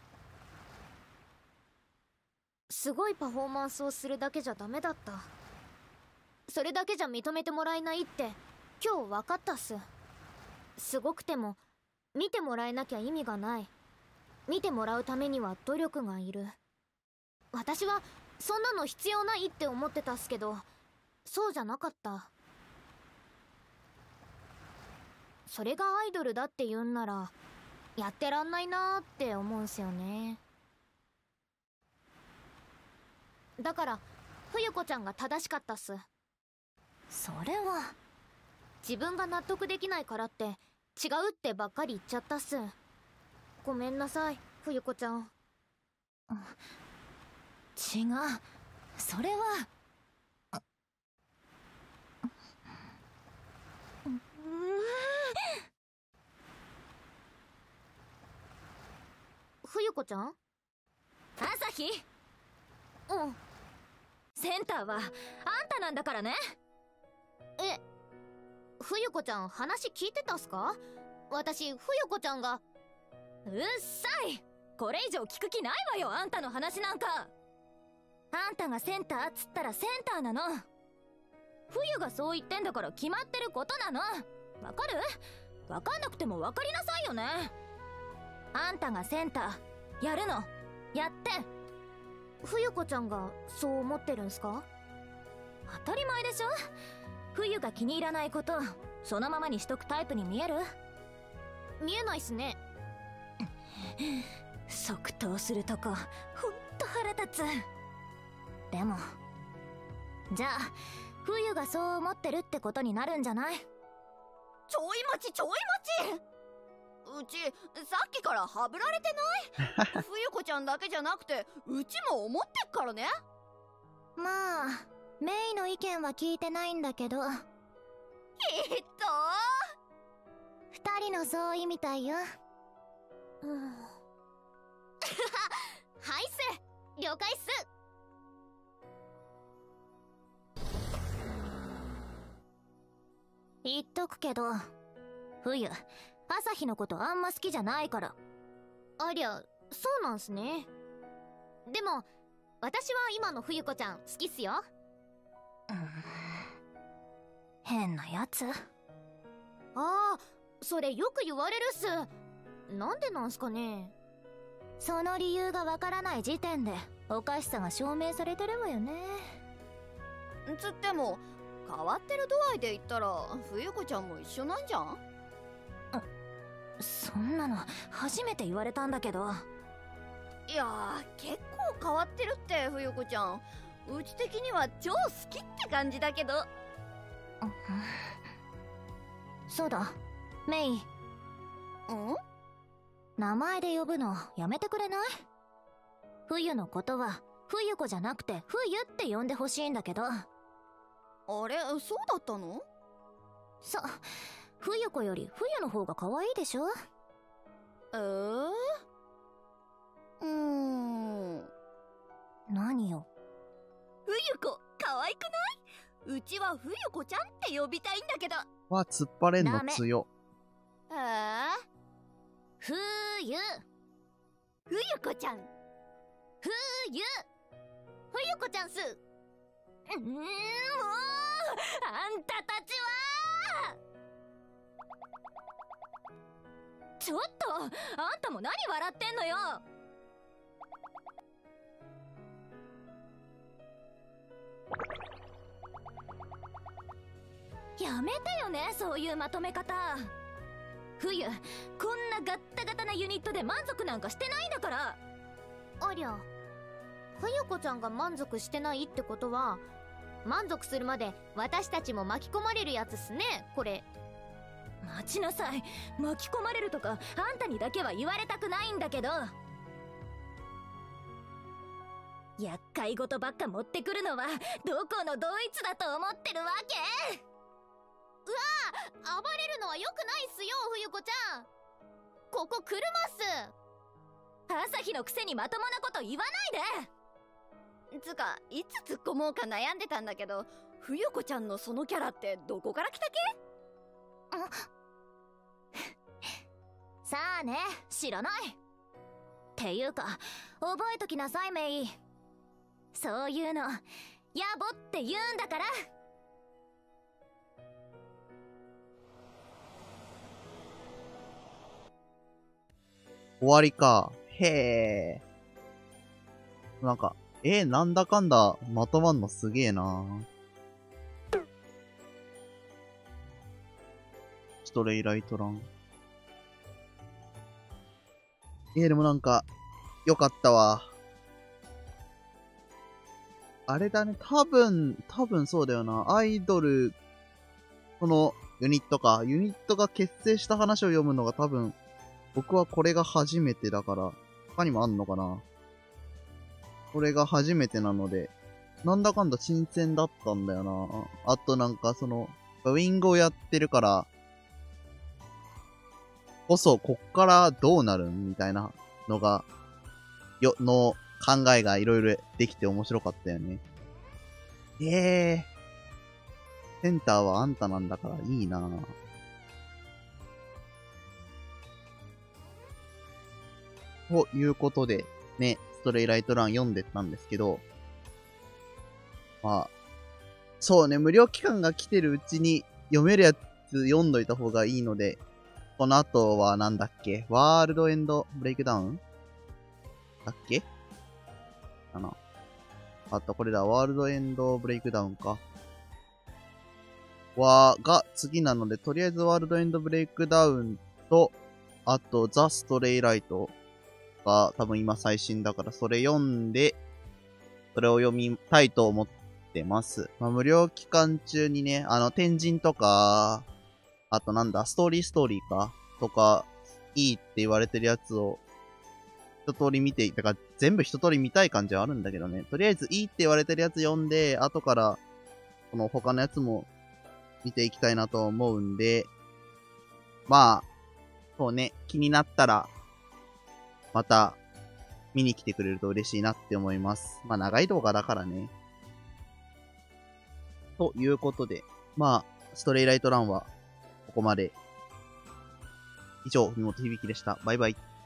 S3: すごいパフォーマンスをするだけじゃダメだった。それだけじゃ認めてもらえないって今日分かったっす。すごくても見てもらえなきゃ意味がない。見てもらうためには努力がいる。私はそんなの必要ないって思ってたっすけど、そうじゃなかった。 それがアイドルだって言うんならやってらんないなーって思うんすよね。だから冬子ちゃんが正しかったっす。
S2: それは
S3: 自分が納得できないからって違うってばっかり言っちゃったっす。ごめんなさい冬子ちゃん。
S2: 違う、それは
S3: 冬子ちゃん？
S2: 朝日。
S3: うん。
S2: センターはあんたなんだからね。
S3: え、冬子ちゃん話聞いてたっすか？私冬子ちゃんが。
S2: うっさい、これ以上聞く気ないわよ、あんたの話なんか。あんたがセンターっつったらセンターなの。冬がそう言ってんだから決まってることなの。わかる？わかんなくてもわかりなさいよね。あんたがセンターやるのやって。
S3: 冬子ちゃんがそう思ってるんすか？
S2: 当たり前でしょ。冬が気に入らないことそのままにしとくタイプに見える？
S3: 見えないっすね。
S2: 即答するとこほんと腹立つ。でもじゃあ冬がそう思ってるってことになるんじゃない？
S4: ちょい待ちちょい待ち、うちさっきからはぶられてない？冬子ちゃんだけじゃなくてうちも思ってっからね。
S2: まあメイの意見は聞いてないんだけど。
S4: きっと
S2: 二人の相違みたいよ。
S3: うん。はいっす、了解っす。
S2: 言っとくけど冬朝日のことあんま好きじゃないから。
S3: ありゃ、そうなんすね。でも私は今の冬子ちゃん好きっすよ。
S2: うん、変なやつ。
S3: ああ、それよく言われるっす。なんでなんすかね。
S2: その理由がわからない時点でおかしさが証明されてるわよね。
S4: つっても変わってる度合いで言ったら冬子ちゃんも一緒なんじゃん。
S2: そんなの初めて言われたんだけど。
S4: いやー結構変わってるって冬子ちゃん。うち的には超好きって感じだけど。
S2: そうだメイ。
S4: うん？
S2: 名前で呼ぶのやめてくれない？冬のことは冬子じゃなくて冬って呼んでほしいんだけど。
S4: あれ、そうだったの？
S2: そ、冬子より冬の方が可愛いでしょ？
S4: えー、うーん。
S2: 何よ。
S4: 冬子可愛くない？うちは冬子ちゃんって呼びたいんだけど。
S1: わ、突っ張れんの強。
S4: えー、
S2: 冬
S4: 冬子ちゃん。
S2: 冬
S3: 冬子ちゃんっす。
S2: うーん、もうあんたたちはちょっとあんたも何笑ってんのよ。やめてよね、そういうまとめ方。冬こんなガッタガタなユニットで満足なんかしてないんだから。
S3: ありゃ、冬子ちゃんが満足してないってことは満足するまで私たちも巻き込まれるやつっすね、これ。
S2: 待ちなさい、巻き込まれるとかあんたにだけは言われたくないんだけど。厄介事ばっか持ってくるのはどこのドイツだと思ってるわけ？
S3: うわー、暴れるのは良くないっすよ冬子ちゃん。ここ車っす。
S2: 朝日のくせにまともなこと言わないで。
S4: つかいつ突っ込もうか悩んでたんだけど、冬子ちゃんのそのキャラってどこから来たっけ？
S2: さあね、知らないっていうか覚えときなさいメイ。そういうの野暮って言うんだから。
S1: 終わりか。へえ。なんか、えー、なんだかんだまとまんのすげえな。ちょっトレイライトラン。えー、でもなんか、よかったわ。あれだね、多分、多分そうだよな。アイドル、このユニットか。ユニットが結成した話を読むのが多分、僕はこれが初めてだから、他にもあんのかな。これが初めてなので、なんだかんだ新鮮だったんだよな。あとなんかその、ウィングをやってるから、こそ、こっからどうなるみたいなのが、よ、の考えがいろいろできて面白かったよね。ええー。センターはあんたなんだからいいなぁ。ということで、ね、ストレイライトラン読んでったんですけど、まあ、そうね、無料期間が来てるうちに読めるやつ読んどいた方がいいので、この後はなんだっけ？ワールドエンドブレイクダウンだっけかな。あとこれだ、ワールドエンドブレイクダウンか。は、が次なので、とりあえずワールドエンドブレイクダウンと、あとザ・ストレイライトが多分今最新だからそれ読んで、それを読みたいと思ってます。まあ、無料期間中にね、あの、天神とか、あとなんだ、ストーリーストーリーかとか、いいって言われてるやつを、一通り見て、だから全部一通り見たい感じはあるんだけどね。とりあえずいいって言われてるやつ読んで、後から、この他のやつも見ていきたいなと思うんで、まあ、そうね、気になったら、また、見に来てくれると嬉しいなって思います。まあ長い動画だからね。ということで、まあ、ストレイライトランは、ここまで。以上、文本響でした。バイバイ。